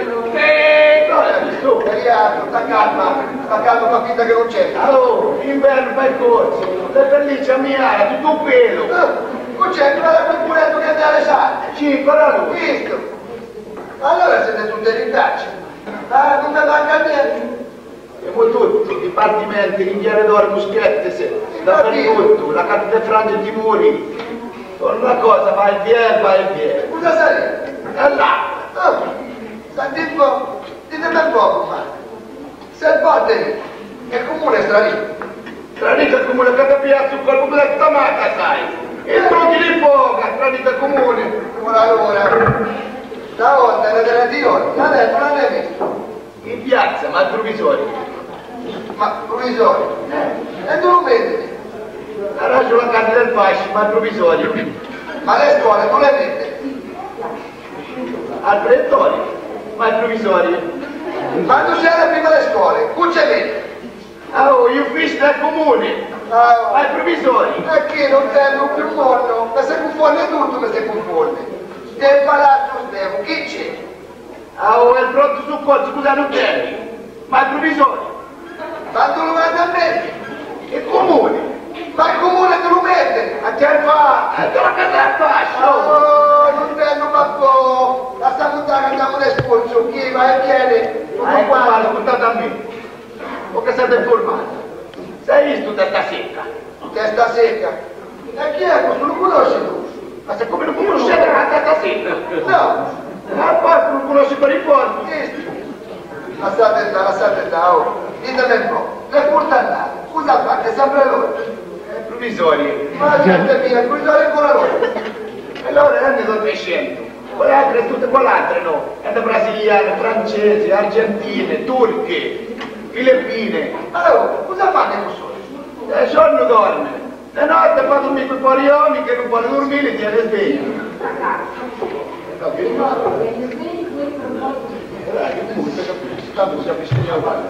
[SPEAKER 4] Eh, su, Eliato, sta calma, sta calma, fa finta che non c'è.
[SPEAKER 9] Oh, inverno fai corso, le pellicce a miara, tutto un pelo.
[SPEAKER 4] Non c'è, tu da quel puretto che andava alle sante.
[SPEAKER 9] Sì, però lui.
[SPEAKER 4] Visto? Allora siete tutte ritacce. Ah, non mi manca niente.
[SPEAKER 9] Siamo tutti, i dipartimenti, ringhiere d'oro, muschette, se, dappertutto, la carta di frange di muri. Una cosa, vai via, vai via.
[SPEAKER 4] Cosa sarete?
[SPEAKER 9] E là.
[SPEAKER 4] Oh, senti un po', ditemi un po', ma se il botte è il comune stranito.
[SPEAKER 9] Stranito il comune che ti piace un colpo di tomata, sai. E trovi di poca, stranito il comune.
[SPEAKER 4] Ora, allora, stavolta era della Dio, adesso non l'hai visto.
[SPEAKER 9] In piazza, ma al provvisorio.
[SPEAKER 4] Ma provvisorio. E tu lo metti?
[SPEAKER 10] Ha ragione la carta del fascio, ma è provvisorio.
[SPEAKER 4] Ma le scuole tu le metti?
[SPEAKER 10] Al pretorio, ma è provvisorio.
[SPEAKER 4] Quando c'era prima le scuole, tu ce metti?
[SPEAKER 10] Ah, oh, gli uffici del comune,
[SPEAKER 4] Ah,
[SPEAKER 10] ma è provvisorio.
[SPEAKER 4] e chi non tengo più mondo? Ma se confonde tutto, ma se confonde. Del palazzo devo, chi c'è?
[SPEAKER 10] Ah, oh, è il pronto soccorso, scusa, non c'è. Ma è provvisorio.
[SPEAKER 4] Quando lo mette a me?
[SPEAKER 10] Il comune.
[SPEAKER 4] Ma il comune te lo mette?
[SPEAKER 10] A che fa? A te la casa del fascio.
[SPEAKER 4] Oh, non tengo papà. La sta montata che andiamo all'espulso, chi va e chiede?
[SPEAKER 10] Ah, ecco qua, l'ho portato a me. O che siete informati? Sei visto testa secca?
[SPEAKER 4] Testa secca. E chi è questo? Lo conosci tu?
[SPEAKER 10] Ma se come lo conoscete la testa secca?
[SPEAKER 4] No.
[SPEAKER 10] Ma poi lo conosci per i porti.
[SPEAKER 4] Lasciate là, lasciate là, oh. Ditemi un po', le purtannate, cosa fate? Sempre loro?
[SPEAKER 10] È provvisorio.
[SPEAKER 4] Ma gente mia, il provvisorio è ancora loro.
[SPEAKER 10] E allora ne sono trecento. Quelle altre tutte quell'altre no. E da brasiliane, francesi, argentine, turche, filippine.
[SPEAKER 4] Allora, cosa fate con soli?
[SPEAKER 10] E il giorno dorme. E notte fa dormire con i poriomi che non può dormire e tiene sveglio. Tanto si avvicina uguale.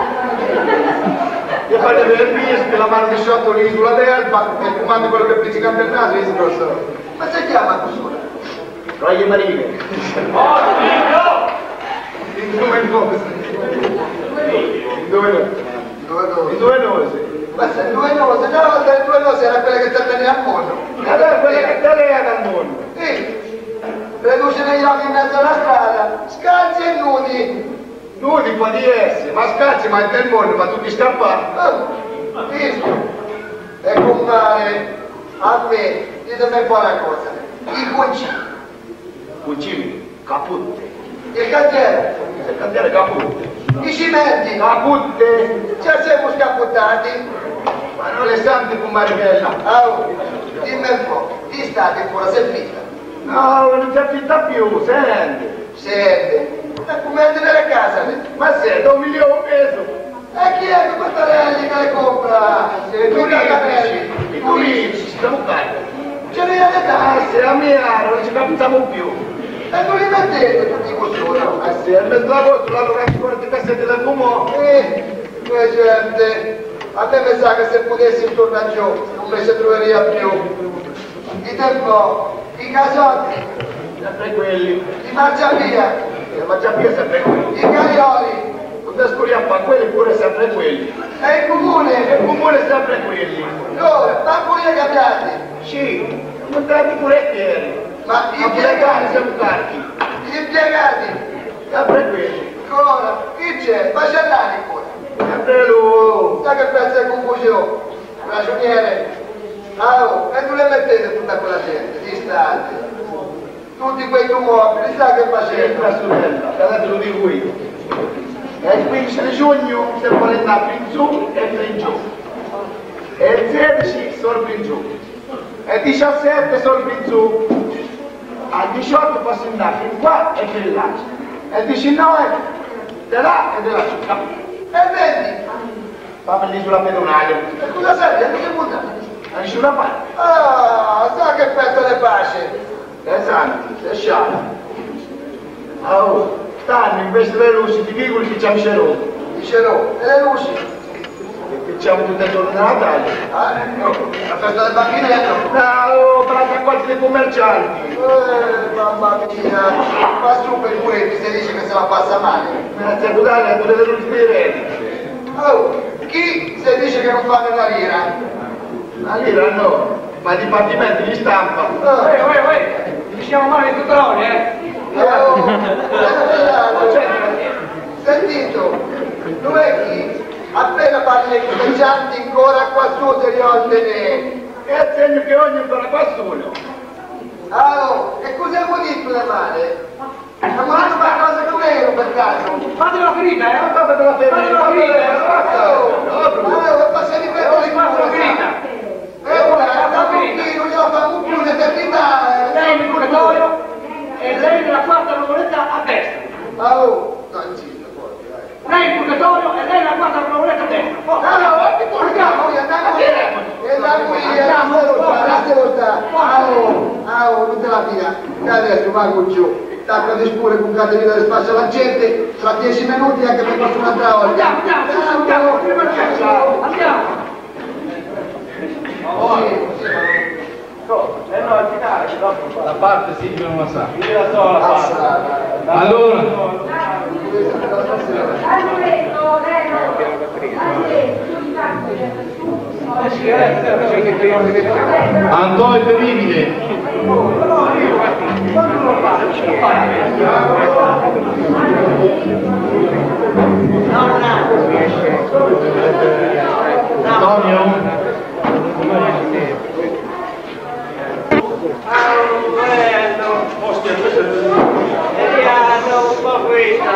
[SPEAKER 10] Io voglio avere il bisco, la mano di sotto lì sulla delpa e il comando quello che pizzica nel naso e si grosso.
[SPEAKER 4] Ma si chiama così?
[SPEAKER 10] Roglie marine.
[SPEAKER 4] Oh, Dio!
[SPEAKER 10] In due nose. In due nose. In due nose.
[SPEAKER 4] Ma se due nose, no, le due nose era quella che ti teneva al mondo.
[SPEAKER 10] Allora quella che te leva dal mondo.
[SPEAKER 4] Sì. Riduce negli occhi in mezzo alla strada, scalzi e nudi.
[SPEAKER 10] Nudi può di essere, ma scalzi ma nel mondo fa tutti scappare.
[SPEAKER 4] Oh, visto? E compare, a me, ditemi un po' una cosa. I cucini.
[SPEAKER 10] Cucini, caputte.
[SPEAKER 4] Il cantiere.
[SPEAKER 10] Il cantiere caputte.
[SPEAKER 4] I cimenti.
[SPEAKER 10] Caputte.
[SPEAKER 4] Ci siamo scaputtati.
[SPEAKER 10] Ma non le sante con Marghella.
[SPEAKER 4] Oh, dimmi un po', chi state fuori servita?
[SPEAKER 10] No, non si affitta più, sente.
[SPEAKER 4] Sente. E come nelle case?
[SPEAKER 10] Ma sente, un milione peso.
[SPEAKER 4] E chi è che questa relli che le compra?
[SPEAKER 10] I turistici, i turistici, siamo cari.
[SPEAKER 4] Ce ne avete
[SPEAKER 10] tasse, a mia, non ci capiamo più.
[SPEAKER 4] E non li mettete tutti i costumi?
[SPEAKER 10] Ah sì, al mezzo agosto la loro ancora cassette del fumo.
[SPEAKER 4] Eh, quella gente, a me mi sa che se potessi intorno a giù non mi si troveria più. Dite un po', i casotti,
[SPEAKER 10] sempre quelli.
[SPEAKER 4] i marciapia,
[SPEAKER 10] i marciapia sempre quelli.
[SPEAKER 4] i carioli,
[SPEAKER 10] non ti scuri a fa quelli pure sempre quelli.
[SPEAKER 4] e il comune,
[SPEAKER 10] E il comune sempre quelli.
[SPEAKER 4] dove? Ma pure i cambiati.
[SPEAKER 10] Sì, montati pure ieri.
[SPEAKER 4] Ma gli
[SPEAKER 10] Ma pure i cani
[SPEAKER 4] impiegati,
[SPEAKER 10] siamo carichi.
[SPEAKER 4] gli impiegati,
[SPEAKER 10] Sempre quelli.
[SPEAKER 4] ancora, chi c'è? Macellani pure.
[SPEAKER 10] Sempre lui.
[SPEAKER 4] Sai che pezzo di confusione? Ragioniere. Ah, oh, e tu le mettete tutta quella gente, di state. Tutti quei mobili, sai che facete?
[SPEAKER 10] La sorella, guardate lo dico io. E il quindici di giugno si vuole andare in giù e in giù. E il sedici sorbe in giù. E il diciassette sorbe in giù. Al diciotto posso andare fin qua e fin là. E il diciannove da là e da là.
[SPEAKER 4] E vedi?
[SPEAKER 10] Fammi lì sulla pedonale.
[SPEAKER 4] E cosa serve? Non si può
[SPEAKER 10] Da nessuna parte.
[SPEAKER 4] Ah, sai che pezzo di pace?
[SPEAKER 10] Esatto, è sciala. Oh, stanno invece delle luci di piccoli che c'è un
[SPEAKER 4] Dicerò, e le luci?
[SPEAKER 10] Che facciamo tutte le giorni di Natale.
[SPEAKER 4] Ah, ecco, la festa del bambinetto.
[SPEAKER 10] No, per la raccolta dei commercianti.
[SPEAKER 4] Eh, mamma mia, ma su per pure si dice che se la passa male.
[SPEAKER 10] Grazie a Budale a tutte le luci dei reti.
[SPEAKER 4] Oh, chi si dice che non fanno una lira?
[SPEAKER 10] La lira no, ma i dipartimenti di stampa.
[SPEAKER 4] Oh,
[SPEAKER 3] Uè, uè, uè, diciamo male di tutorone, eh?
[SPEAKER 4] oh, sentito, dov'è chi? Appena parli ai commercianti ancora qua su te li ordine.
[SPEAKER 10] È il segno che ogni farà qualcuno.
[SPEAKER 4] Ah, oh, e cosa vuol dire da male? Ma guarda qualcosa che vero per caso.
[SPEAKER 3] Fatela finita, eh?
[SPEAKER 10] Fatela finita.
[SPEAKER 3] Fatela finita.
[SPEAKER 4] Oh, passa di per
[SPEAKER 3] Non si fa finita.
[SPEAKER 4] Eh, guarda, un pochino, gliela fanno più un'eternità.
[SPEAKER 3] Lei in purgatorio e lei nella quarta nuvoletta a destra.
[SPEAKER 4] Ah, oh, no, insista, poi, dai.
[SPEAKER 3] Lei in purgatorio e lei nella quarta nuvoletta a destra.
[SPEAKER 4] No, no, ti portiamo, andiamo la via. E adesso vado giù. Tacca di spure con Caterina che spassa la gente, tra dieci minuti anche per posso un'altra volta.
[SPEAKER 6] Andiamo, andiamo, andiamo, andiamo.
[SPEAKER 1] La parte Silvio non la sa.
[SPEAKER 10] Io la so la parte.
[SPEAKER 1] Allora. Antonio Terribile. Antonio.
[SPEAKER 3] Eliano, un po' questa.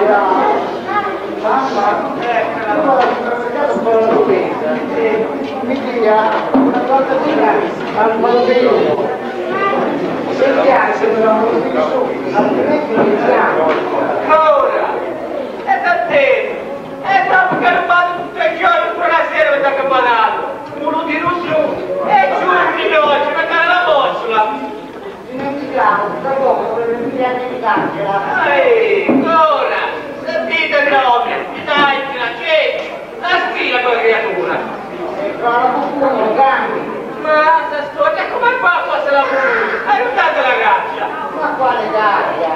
[SPEAKER 10] Mi dia una cosa di al bambino. Sentiamo se non lo dico, altrimenti iniziamo.
[SPEAKER 3] Ora, è da te. È dopo che hanno fatto tutto il giorno, pure la sera mi sta campanato. Uno di su e giù di noce, mettere la bossola.
[SPEAKER 10] Dimenticavo, da poco per venire di carcera.
[SPEAKER 3] Ehi, ora, sentite il nome, dai, la ceccia, la sfida con la creatura.
[SPEAKER 10] E con la cucina, gambi.
[SPEAKER 3] Ma sta storia come fa a farsi la musica? Hai notato la gaccia?
[SPEAKER 10] Ma quale gaia?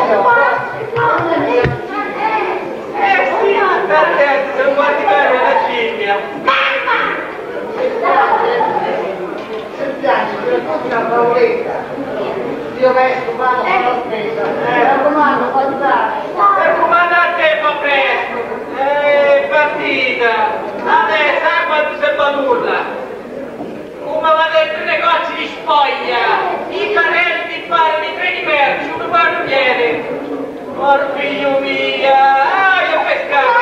[SPEAKER 3] Eh sì, perché se non guardi bene la scimmia.
[SPEAKER 10] Sentiamo, per tutti una pauretta. Io vesto, vado con la spesa. Mi raccomando, guardate.
[SPEAKER 3] Raccomando a te, fa presto. Eh, partita. Adesso, sai quanto si fa nulla? Come va dentro i negozi di spoglia, i carrelli di fare, i treni merci, uno guarda viene. Oh figlio mio, ah, io pescato.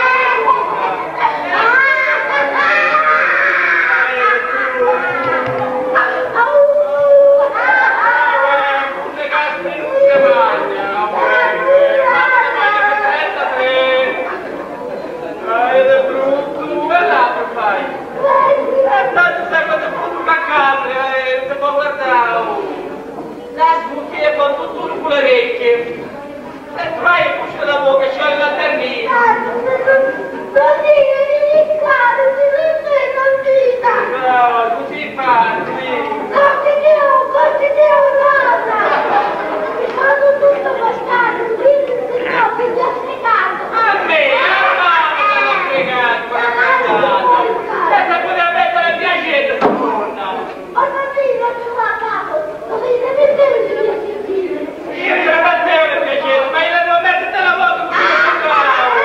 [SPEAKER 3] Con le orecchie e fai il puscio della bocca, c'è la lanternina.
[SPEAKER 6] Così, mi cado, si vede la
[SPEAKER 3] No, così fatti.
[SPEAKER 6] Continuo, continuo, nonna. Mi fanno tutto bastardo, quindi se no mi ti ha fregato.
[SPEAKER 3] A me, a mamma mi hanno fregato, ma cantata. Senza poter mettere il piacere, seconda.
[SPEAKER 6] Ma bambina, tu va a capo, dovete mettere il mio sentire.
[SPEAKER 3] Io ce la mettevo il piacere, ma io la devo mettere nella bocca come un bravo.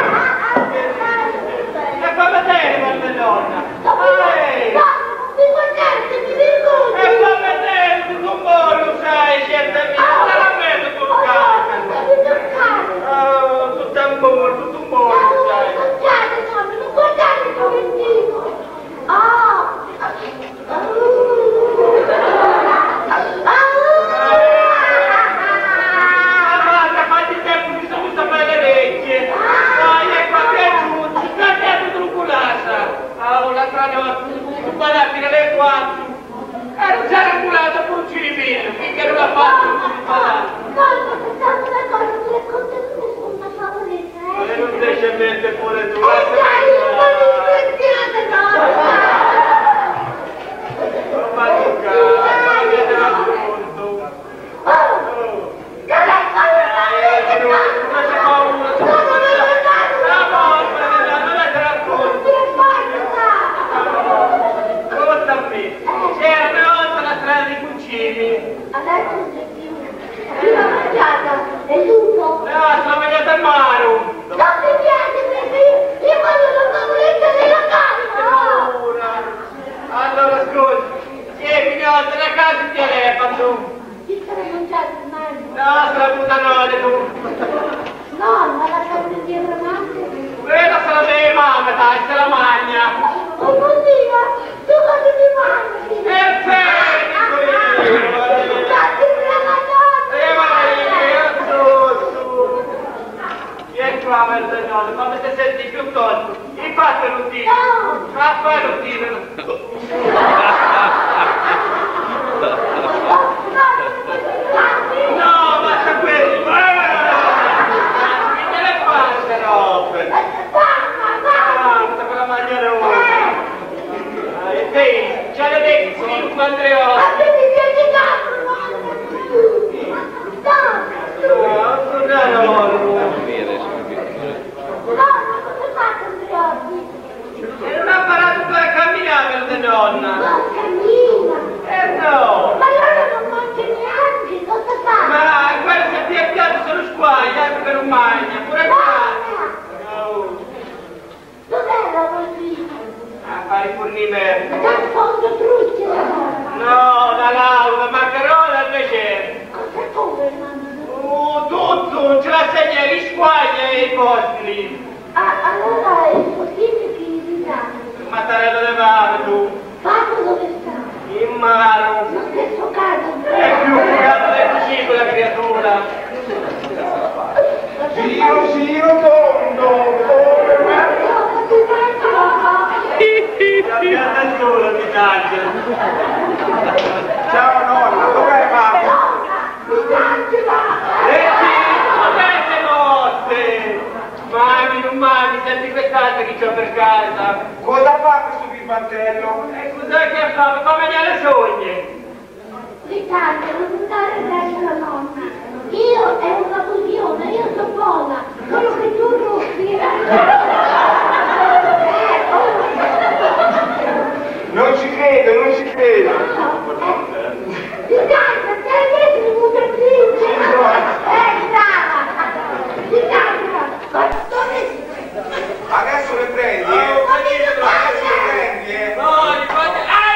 [SPEAKER 3] E fa vedere, bambellona. Ehi.
[SPEAKER 6] No, mi guardate, mi vergogno.
[SPEAKER 3] E fa vedere, tutto un buono, sai, certo mio. Non la vedo sul caso. Oh, tutto un buono, tutto un buono, sai.
[SPEAKER 6] Non guardate, nonno, non guardate come dico. Ah!
[SPEAKER 3] Avanza, fatti tempo, mi sono visto per le orecchie. Dai, ecco, è giù, sta dietro truculata. Oh, la strada, non va a fine le quattro. E non c'era culato pure un ciribillo, finché non l'ha fatto, non si fa là.
[SPEAKER 6] Nonno, pensavo una cosa, mi raccontate una favoletta, eh?
[SPEAKER 3] E non ti c'è mente pure tu.
[SPEAKER 6] Eh, dai, non mi sentiate, nonno!
[SPEAKER 3] Non va a toccare, ma che te la racconto.
[SPEAKER 6] Oh! Che la fai?
[SPEAKER 3] Eh, non c'è paura, non c'è paura. La morte, non te la racconto. Ascolta qui, c'era una volta la strada di Cucini.
[SPEAKER 6] Adesso non c'è più. L'ho mangiata, è lupo.
[SPEAKER 3] No, sono mangiata al mare.
[SPEAKER 6] Non mi piace perché io voglio la favoletta della casa.
[SPEAKER 3] Allora, ascolta, tieni volta la casa in telefono.
[SPEAKER 6] Ti sarei mangiato il mare.
[SPEAKER 3] No, sta putanone tu.
[SPEAKER 6] No, ma la carne di Bramante.
[SPEAKER 3] Quella se la deve mamma, dai, se la magna.
[SPEAKER 6] Oh, buongiorno, tu cosa mi mangi?
[SPEAKER 3] E bene,
[SPEAKER 6] Datti la notte.
[SPEAKER 3] e vai, su, su. Vieni qua, Mertenone, fammi te senti più tonto. Mi fate l'uttino.
[SPEAKER 6] No.
[SPEAKER 3] Ma fai l'uttino.
[SPEAKER 6] No, no,
[SPEAKER 3] ce l'ho detto, sono un Andreotti.
[SPEAKER 6] Ma che mi piace tanto,
[SPEAKER 3] No, no, no, no.
[SPEAKER 6] Nonna, cosa fate Andreotti?
[SPEAKER 3] E non ha imparato ancora a camminare per nonna.
[SPEAKER 6] Non cammina.
[SPEAKER 3] Eh no.
[SPEAKER 6] Ma allora non mangia neanche, cosa fa?
[SPEAKER 3] Ma quello che ti è piaciuto sono squagli, anche per un magna, pure qua.
[SPEAKER 6] Dov'è la bambina?
[SPEAKER 3] A fare i fornimenti.
[SPEAKER 6] Dal fondo trucci la nonna.
[SPEAKER 3] No, la lauda, maccherone al piacere.
[SPEAKER 6] Cosa come, mamma?
[SPEAKER 3] Oh, tutto, ce la segna gli squagli e i postili.
[SPEAKER 6] Ah, allora è possibile che gli danno.
[SPEAKER 3] Mattarello de mare, tu.
[SPEAKER 6] Papà dove sta?
[SPEAKER 3] In mare.
[SPEAKER 6] Lo stesso caso.
[SPEAKER 3] È più fugato del fucile la creatura.
[SPEAKER 10] Giro, giro, tondo, come
[SPEAKER 3] La pianta sola mi taglia.
[SPEAKER 10] Ciao nonna, dov'è mamma?
[SPEAKER 3] Eh sì, dov'è notte? Mami, non mami, senti quest'altra che c'ho per casa.
[SPEAKER 10] Cosa fa questo birbantello?
[SPEAKER 3] E cos'è che fa? Fa mangiare le sogne.
[SPEAKER 6] L'Italia non andare verso la nonna. Io è una fusione, io sono buona. Solo che tu ruffi.
[SPEAKER 10] Non ci credo, non ci credo.
[SPEAKER 6] L'Italia, te l'hai detto di mutatrice? Eh, brava. L'Italia, ma dove...
[SPEAKER 10] Adesso le prendi, eh?
[SPEAKER 3] Oh, ma che
[SPEAKER 10] Adesso le prendi, eh?
[SPEAKER 3] no, di fronte... Ah!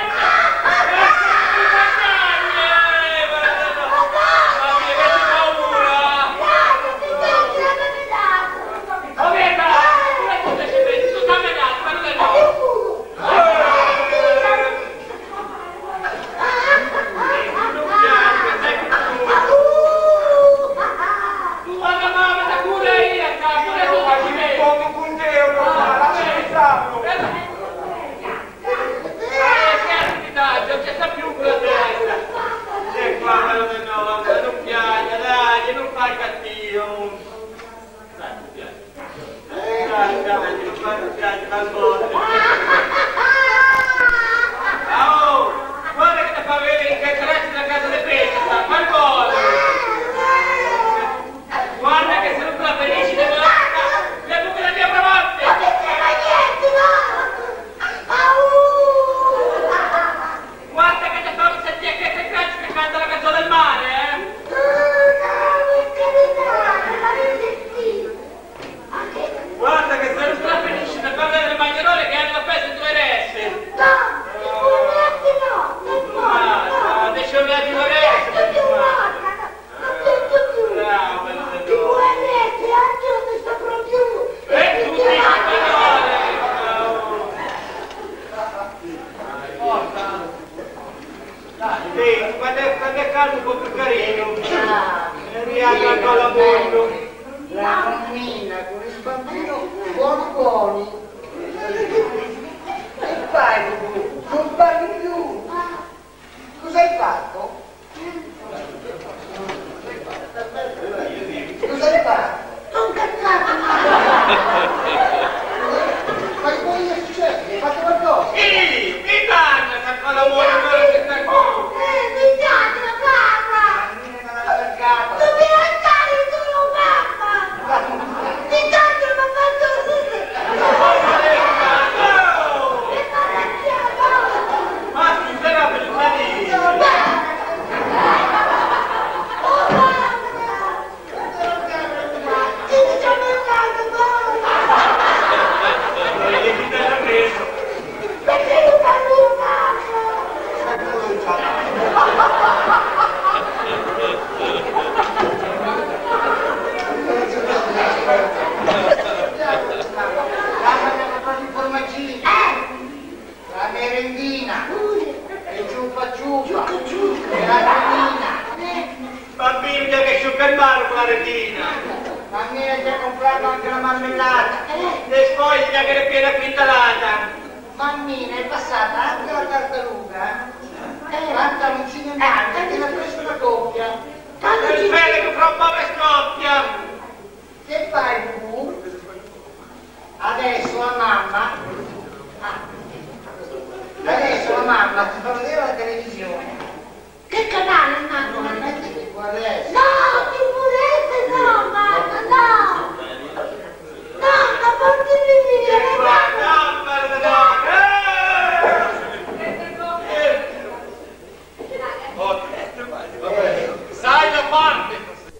[SPEAKER 10] Adesso la
[SPEAKER 3] parla, si fa vedere la televisione.
[SPEAKER 6] Che canale, mamma?
[SPEAKER 3] Qual è?
[SPEAKER 6] No, ti purete, no, mamma, no! Nonna, portami via,
[SPEAKER 3] sai da parte!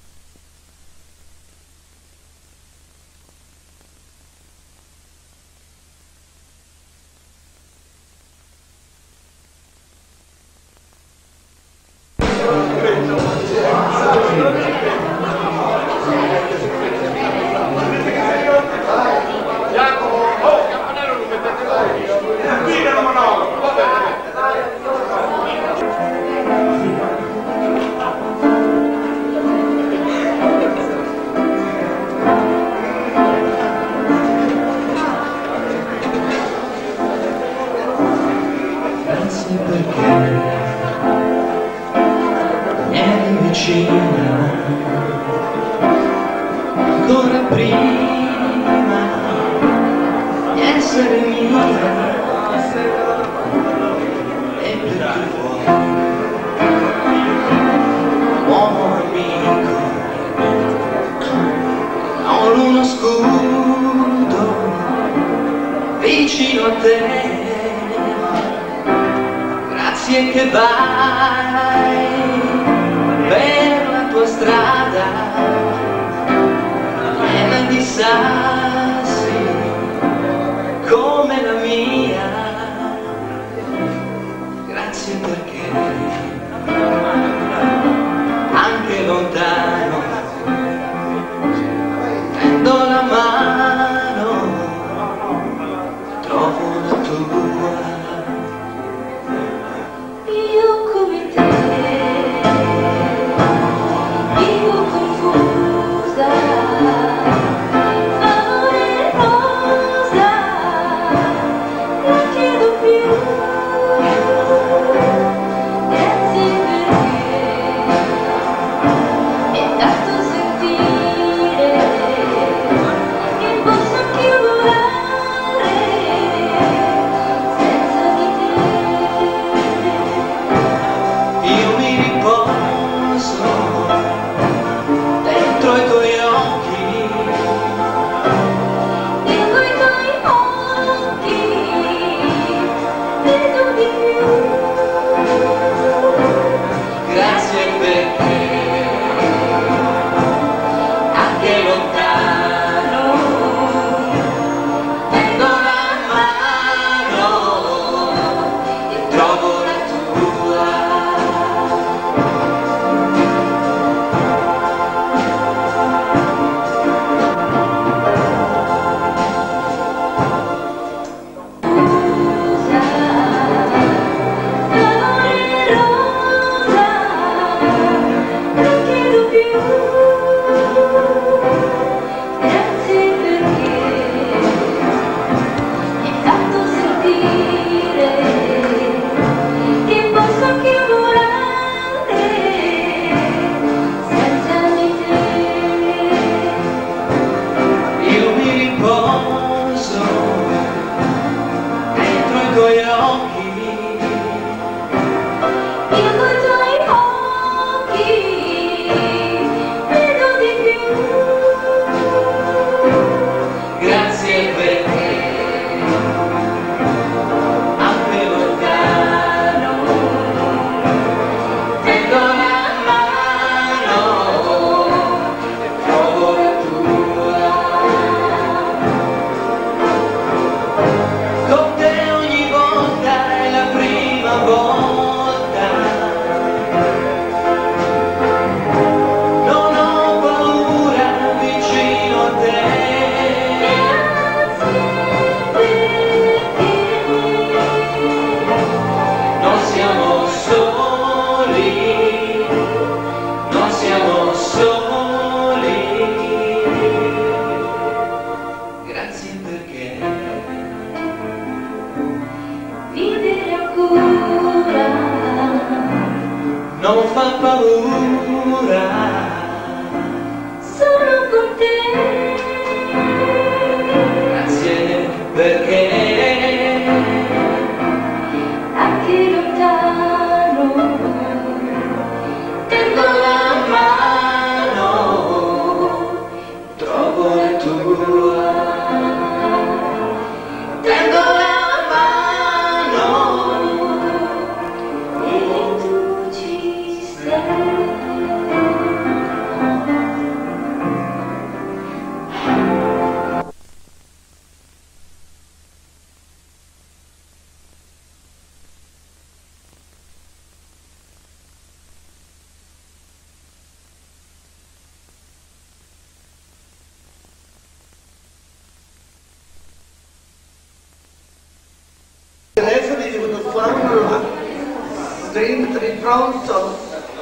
[SPEAKER 7] Grazie perché eri vicina ancora prima di essere mia e perché vuoi uomo amico non uno scudo vicino a te. Grazie che vai per la tua strada piena di sassi come la mia. Grazie perché anche lontano prendo la mano, trovo la tua.
[SPEAKER 6] io come te, vivo confusa, amore rosa, non chiedo più, grazie perché è dato sentire che posso anch'io volare senza di te.
[SPEAKER 7] Io mi riposo dentro i tuoi occhi,
[SPEAKER 6] Dentro i tuoi occhi vedo di più.
[SPEAKER 7] grazie perché anche lontano tendo la mano e trovo la tua.
[SPEAKER 6] Amore rosa, non chiedo più, grazie perché è dato sentire che posso anche volare senza di te.
[SPEAKER 7] Io mi riposo dentro i tuoi occhi,
[SPEAKER 6] Io coi tuoi occhi vedo di più.
[SPEAKER 7] grazie perché anche lontano tendo la mano e trovo la tua. Con te ogni volta è la prima volta, non ho paura vicino a te. Non siamo soli, non siamo soli. Grazie perché
[SPEAKER 6] Vivere ancora
[SPEAKER 7] non fa paura.
[SPEAKER 6] sono con te.
[SPEAKER 7] Grazie perché
[SPEAKER 6] Anche
[SPEAKER 11] Sempre pronto?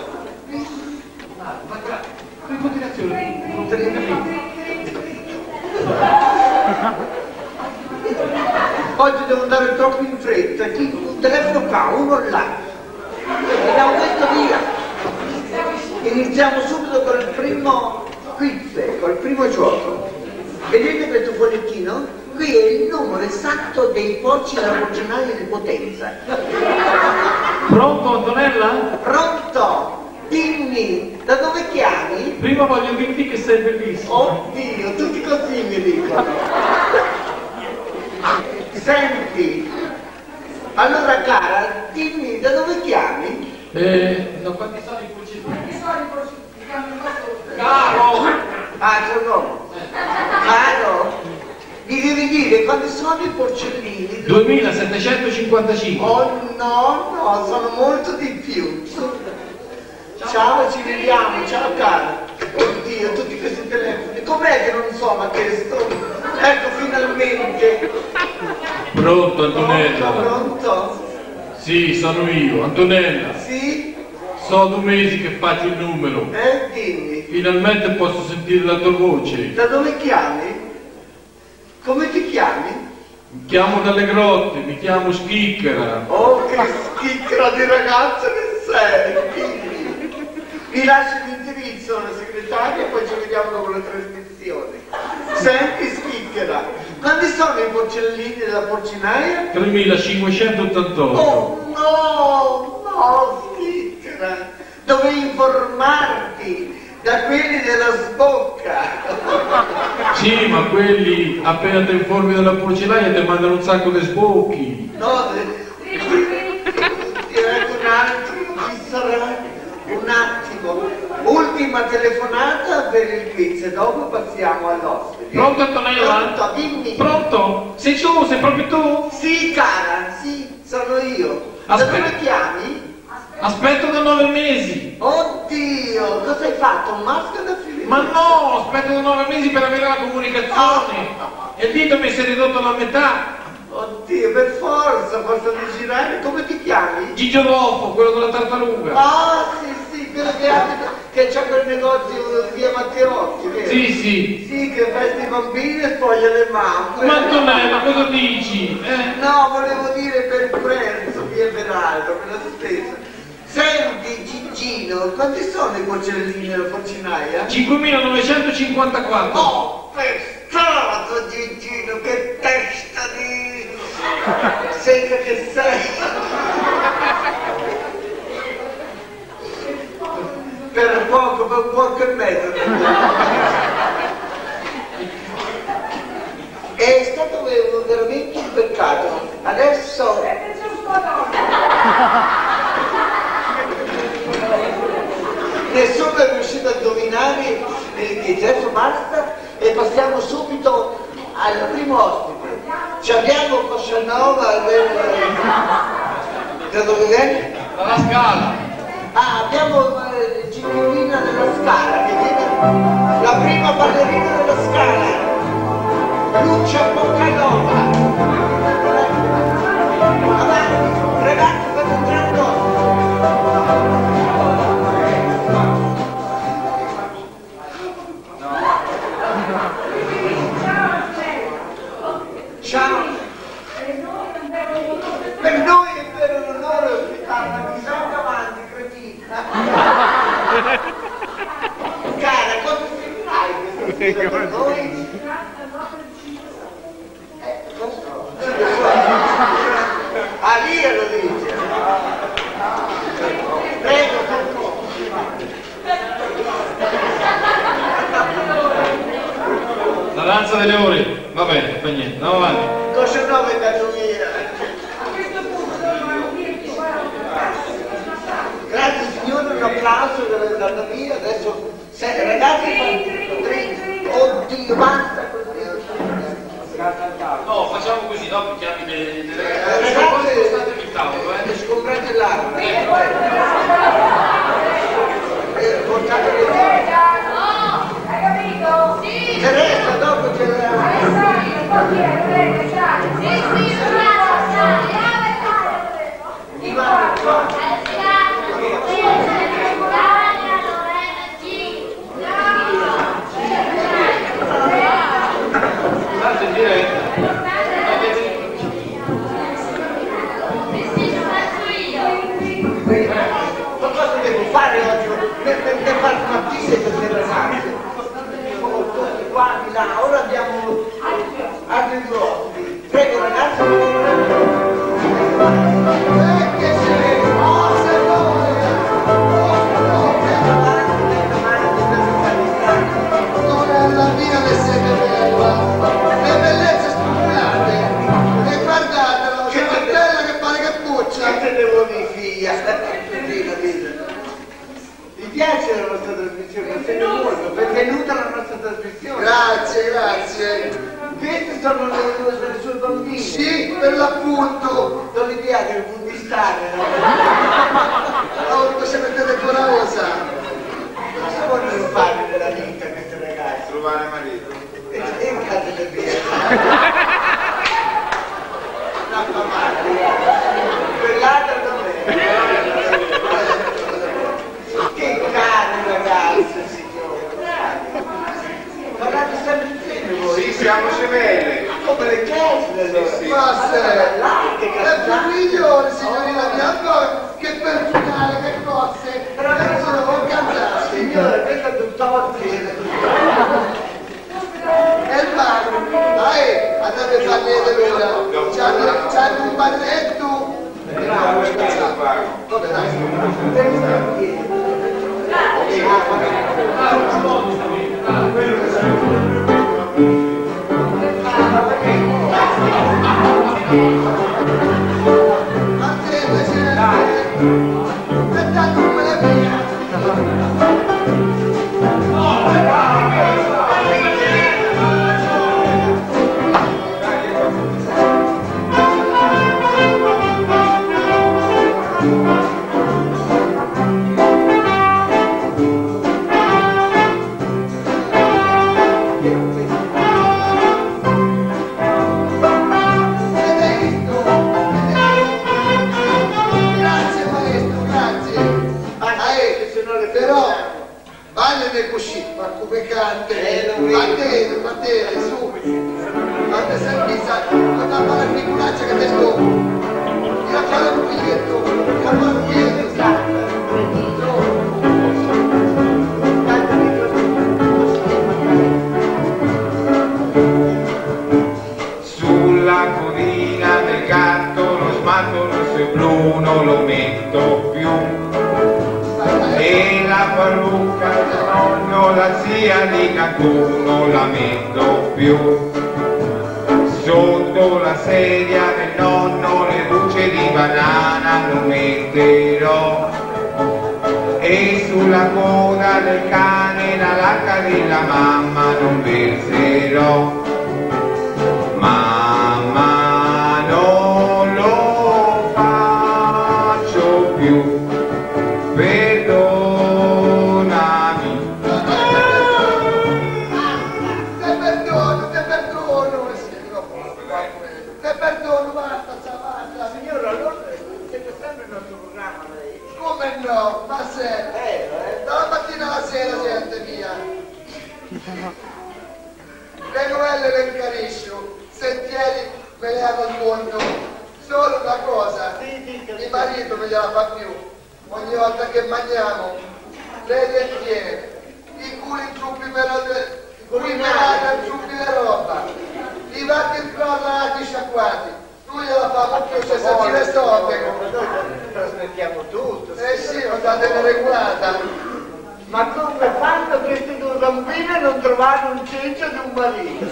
[SPEAKER 1] In continuazione.
[SPEAKER 11] Oggi devo andare troppo in fretta, chi un telefono qua, uno là. Abbiamo detto via. Iniziamo subito col primo quiz, col primo gioco. Vedete questo fogliettino? Qui è il numero esatto dei porci della porcinaia di Potenza.
[SPEAKER 1] Pronto, Antonella?
[SPEAKER 11] Pronto? Dimmi, da dove chiami?
[SPEAKER 1] Prima voglio dirti che sei bellissimo.
[SPEAKER 11] Oddio, tutti così mi dicono. Senti, allora cara, dimmi, da dove chiami?
[SPEAKER 1] Eh, no, quanti sono i porcellini?
[SPEAKER 6] Quanti sono i porcellini?
[SPEAKER 1] Caro!
[SPEAKER 11] Ah, c'è un uomo. Caro, mi devi dire quanti sono i porcellini?
[SPEAKER 1] duemilasettecentocinquantacinque.
[SPEAKER 11] Oh no, no, sono molto di più. Ciao, ci vediamo, ciao cara. Oddio, tutti questi telefoni, com'è che non so, ma che sto... Ecco, finalmente.
[SPEAKER 1] Pronto, Antonella?
[SPEAKER 11] Pronto?
[SPEAKER 1] Sì, sono io, Antonella.
[SPEAKER 11] Sì?
[SPEAKER 1] Sono due mesi che faccio il numero.
[SPEAKER 11] Eh, dimmi.
[SPEAKER 1] Finalmente posso sentire la tua voce.
[SPEAKER 11] Da dove chiami? Come ti chiami?
[SPEAKER 1] Mi chiamo dalle grotte, mi chiamo Schicchera.
[SPEAKER 11] Oh, che schicchera di ragazzo che sei! Dimmi. Vi lascio l'indirizzo alla segretaria e poi ci vediamo dopo la trasmissione. Senti, schicchera, quanti sono i porcellini della porcinaia?
[SPEAKER 1] tremilacinquecentottantotto.
[SPEAKER 11] Oh no, no, schicchera, dovevi informarti da quelli della sbocca.
[SPEAKER 1] Sì, ma quelli appena ti informi della porcinaia ti mandano un sacco di sbocchi.
[SPEAKER 11] No, direi un altro, chi sarà? Un attimo, ultima telefonata per il quiz e dopo passiamo all'ospite.
[SPEAKER 1] Pronto, Antonella?
[SPEAKER 11] Pronto, dimmi.
[SPEAKER 1] Pronto? Sei tu? Sei proprio tu?
[SPEAKER 11] Sì, cara, sì, sono io.
[SPEAKER 1] Aspetta.
[SPEAKER 11] Da dove chiami?
[SPEAKER 1] Aspetto da nove mesi.
[SPEAKER 11] Oddio, cosa hai fatto? Un maschio da Filippo?
[SPEAKER 1] Ma no, aspetto da nove mesi per avere la comunicazione.
[SPEAKER 11] Oh.
[SPEAKER 1] E il dito mi si è ridotto alla metà.
[SPEAKER 11] Oddio, per forza, posso girare? Come ti chiami?
[SPEAKER 1] Gigio Rolfo, quello della tartaruga.
[SPEAKER 11] Ah, sì, sì, quello che, abita, che c'ha quel negozio via Matteotti, vero?
[SPEAKER 1] Sì, sì.
[SPEAKER 11] Sì, che veste i bambini e spoglia le mamme.
[SPEAKER 1] Ma Antonella, cosa dici? Eh?
[SPEAKER 11] No, volevo dire per il prezzo, via Peraltro, per la stessa. Senti, Gigino, quanti sono i porcellini della porcinaia?
[SPEAKER 1] cinquemilanovecentocinquantaquattro.
[SPEAKER 11] Oh, pestato, Gigino, che testa di... secca che sei. Per poco, per poco e mezzo. È stato veramente un peccato. Adesso... Nessuno è riuscito a indovinare il quiz, adesso basta e passiamo subito al primo ospite. Ci abbiamo Coscianova del... da dove viene?
[SPEAKER 1] Dalla Scala.
[SPEAKER 11] Ah, abbiamo eh, Ciccolina della Scala, che viene la prima ballerina della Scala, Lucia Boccanova. Avanti, ragazzi, fate entrare dopo. Ciao! Per noi è per un onore ospitarla, chissà avanti, cretina! Cara, cosa sentirai questa sera per noi? Eh, cosa? Ah, lì lo dice! Prego, Franco!
[SPEAKER 1] La danza delle ore. Va bene, fa niente, andiamo avanti.
[SPEAKER 11] Cosa nuova è dato via? Grazie signore, un applauso per la andata via. Adesso, se, ragazzi, oddio, basta così.
[SPEAKER 1] No, facciamo così, dopo chiami le
[SPEAKER 11] ragazzi.
[SPEAKER 1] Ragazzi, state il tavolo, eh.
[SPEAKER 11] Scomprate l'arma. Portate le cose.
[SPEAKER 6] Hai capito? Sì!
[SPEAKER 11] Teresa, dopo ce l'ha.
[SPEAKER 6] Sì, sì,
[SPEAKER 11] Ivano, qua. fare oggi? Per, per, per fare una pista per le ragazze. Tutti quanti là, ora abbiamo altri gruppi. Prego ragazzi.
[SPEAKER 4] Non è la mia che siete bella, le bellezze spopolate, e guardatelo, c'è una bella che pare che puccia.
[SPEAKER 11] Che te devo dire figlia? Ti piace la nostra trasmissione? Siete molto, benvenuta alla nostra trasmissione.
[SPEAKER 4] Grazie, grazie.
[SPEAKER 11] Queste sono le, le, le sue bambine.
[SPEAKER 4] Sì, per l'appunto.
[SPEAKER 11] Non mi piace il buddistare, no?
[SPEAKER 4] Oh, se mettete coraggiosa.
[SPEAKER 11] Cosa vogliono fare nella vita queste ragazze?
[SPEAKER 5] Trovare marito.
[SPEAKER 11] E catene via. La mamma. Quell'altra dov'è? Che cari ragazze, signore. Guardate sempre insieme voi.
[SPEAKER 5] Sì, siamo gemelle.
[SPEAKER 11] Come le chiese,
[SPEAKER 5] Sì, sì.
[SPEAKER 4] Ma se è più migliore, signorina mia, ancora che per finale, che cose, però che sono con cantare.
[SPEAKER 11] Signore, questa è tutt'oggi.
[SPEAKER 4] E il mago, dai, andate a fare niente l'ora. C'è un bagnetto.
[SPEAKER 5] No, perché lo pago?
[SPEAKER 4] Vabbè, dai.
[SPEAKER 5] Sulla codina del gatto lo smalto rosso e blu non lo metto più. E la parrucca del nonno, la zia di Cantù non la metto più. Sotto la sedia del nonno le bucce di banana non metterò. E sulla coda del cane la lacca della mamma non verserò. Mamma, non lo faccio più, perdonami.
[SPEAKER 4] Te perdono, te perdono, te perdono, basta, basta.
[SPEAKER 11] Signora, allora siete sempre nel nostro programma lei?
[SPEAKER 4] Come no? Ma se,
[SPEAKER 11] Eh, eh.
[SPEAKER 4] dalla mattina alla sera, gente mia. Le novelle le incarisco, sentieri me le hanno al mondo. Solo una cosa, il marito me gliela fa più. Ogni volta che mangiamo, le dentiere, i culi truppi per le culinari, truppi di roba, i vacchi crollati sciacquati. Lui gliela fa più se si le stomaco.
[SPEAKER 11] Noi trasmettiamo tutto.
[SPEAKER 4] Eh sì, ma datene regolata.
[SPEAKER 11] Ma come fanno queste due bambine a non trovare un cencio di un marito?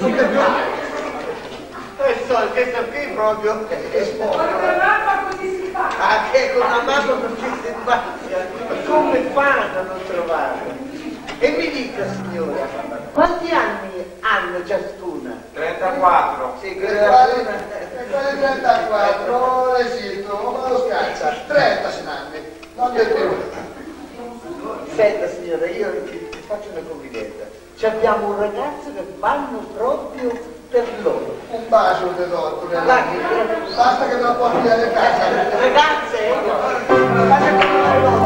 [SPEAKER 11] E so, questo qui proprio è
[SPEAKER 6] Con una mamma così si fa.
[SPEAKER 11] anche con una mamma così simpatica. Come fanno a non trovarlo? E mi dica signora, quanti anni hanno ciascuna?
[SPEAKER 5] trentaquattro.
[SPEAKER 11] Sì,
[SPEAKER 4] E
[SPEAKER 11] quella
[SPEAKER 4] quale
[SPEAKER 11] una...
[SPEAKER 4] trentaquattro, esito, ma lo scaccia, trenta anni, non di più.
[SPEAKER 11] Senta signora, io ti, ti faccio una confidenza. Ci abbiamo un ragazzo che vanno proprio per loro.
[SPEAKER 4] Un bacio te do,
[SPEAKER 11] Guardi,
[SPEAKER 4] basta che me lo porti a casa.
[SPEAKER 11] ragazze, guarda che loro.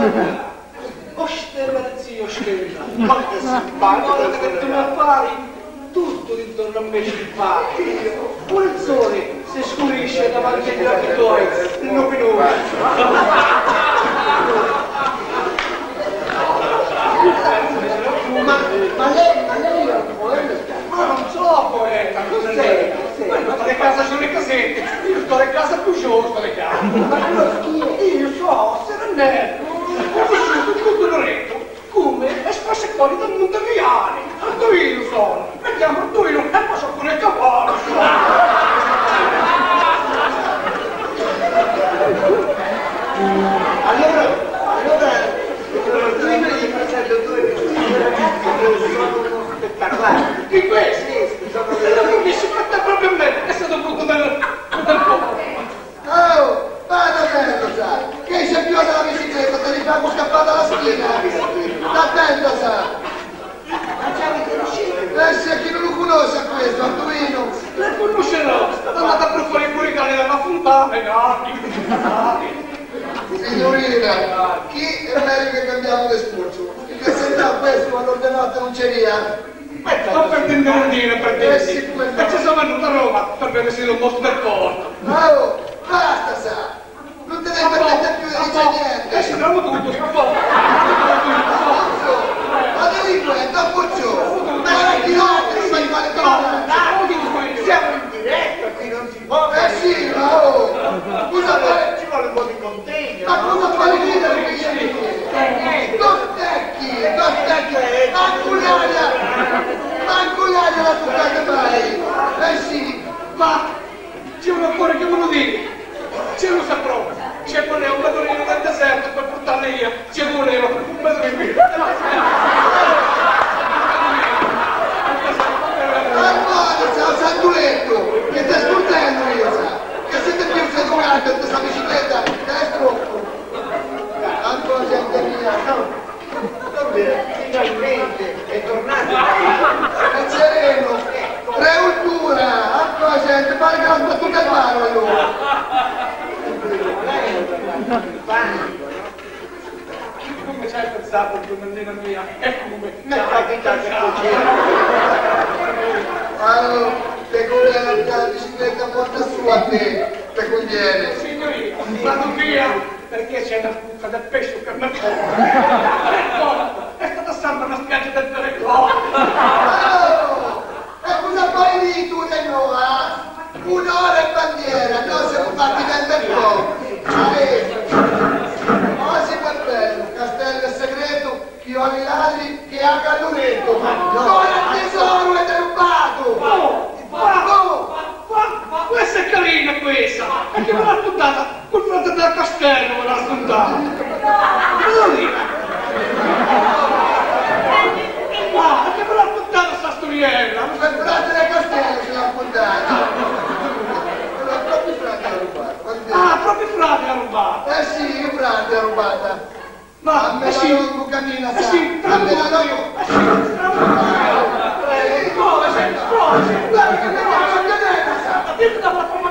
[SPEAKER 11] Oh Stella, zio Stella, quanto è simpatico! Guarda che tu mi appari, tutto intorno a me ci fa. Pure il sole si scurisce davanti agli occhi tuoi, non minore. Ma, ma lei, ma lei è un poeta? Ma non so poeta, cos'è? Io sto in casa sulle casette, io sto in casa più giù, sto in casa. Ma chi è? Io so, Serennetto, ho vissuto tutto Loreto, come espresse fuori dal mondo Viale. Arduino sono, mi chiamo Arduino e posso pure il cavallo. Allora, allora, tu invece facendo due sono spettacolari. Di questi? Non mi si mette proprio a me, è stato brutto del popolo.
[SPEAKER 4] Oh, vada bello, sa, che c'è più della bicicletta, te li fanno scappare dalla schiena. Sta attento, sa. Eh sì, chi non lo conosce questo, Arduino?
[SPEAKER 11] La conoscerò, è andata per fuori pure i cani della fontana, i gatti.
[SPEAKER 4] Signorina, chi è meglio che cambiamo d'espulso? Che se da questo all'ordinata non c'è via?
[SPEAKER 11] Sto per tenderondine, per dire.
[SPEAKER 4] Eh sì, come no.
[SPEAKER 11] E ci sono venuto a Roma per vedere un mostro del porto.
[SPEAKER 4] Oh, basta, sa! Non te ne permette più di dire niente!
[SPEAKER 11] E ci andiamo tutto, scappò!
[SPEAKER 4] Ma delinquente, a Porcio! Ma era chilometri, fai male torna!
[SPEAKER 11] Siamo in diretta, qui non si può!
[SPEAKER 4] Eh sì, ma oh! Scusa, ma...
[SPEAKER 11] Ci vuole un po' di contegno!
[SPEAKER 4] Ma cosa fai ridere che ci dici? Dostecchi, dostecchi! Manco l'aria! Manco l'aria la toccate mai! Eh sì!
[SPEAKER 11] Ma c'è un ancora che me lo dica! Ce lo saprò! Ci voleva un padrino del deserto per portarle via! Ci voleva un padrino!
[SPEAKER 4] Allora, ciao Santuletto! Che ti ascoltando io, sa! Che siete più sedugati in questa bicicletta! Destro! Tanto la gente mia!
[SPEAKER 11] Finalmente è tornato!
[SPEAKER 4] È sereno! Reultura! Ecco la gente! Fare che la battuta in mano allora!
[SPEAKER 11] Come ci hai pensato, giovannina mia? E come?
[SPEAKER 4] Mi è capitato così! Allora, te conviene la bicicletta porta su a te! Te conviene!
[SPEAKER 11] Signorina, vado via! Perché c'è una puzza del pesce che mi fa! È stata sempre una spiaggia del Perecò!
[SPEAKER 4] Oh! E cosa fai lì tu di noi, eh? Un'ora e bandiera, noi siamo fatti del Perecò! Oggi per bello, castello segreto, chi ho i ladri che ha Galluretto! Con il tesoro è derubato!
[SPEAKER 11] Oh! Oh! Questa è carina questa! Perché me l'ha raccontata col frate del castello, me l'ha raccontata! Me lo dica! Ah, perché me l'ha raccontata sta storiella!
[SPEAKER 4] Il frate del castello ce l'ha raccontata! Però proprio il frate l'ha rubata!
[SPEAKER 11] Ah, proprio il frate l'ha rubata!
[SPEAKER 4] Eh sì, il frate l'ha rubata!
[SPEAKER 11] Ma,
[SPEAKER 4] a me
[SPEAKER 11] eh sì,
[SPEAKER 4] la non cammina,
[SPEAKER 11] eh
[SPEAKER 4] sa!
[SPEAKER 11] sì,
[SPEAKER 4] A me la non...
[SPEAKER 11] eh sì, strano! Eh, come, se, come, se, guarda che ne va, che ne va, sa!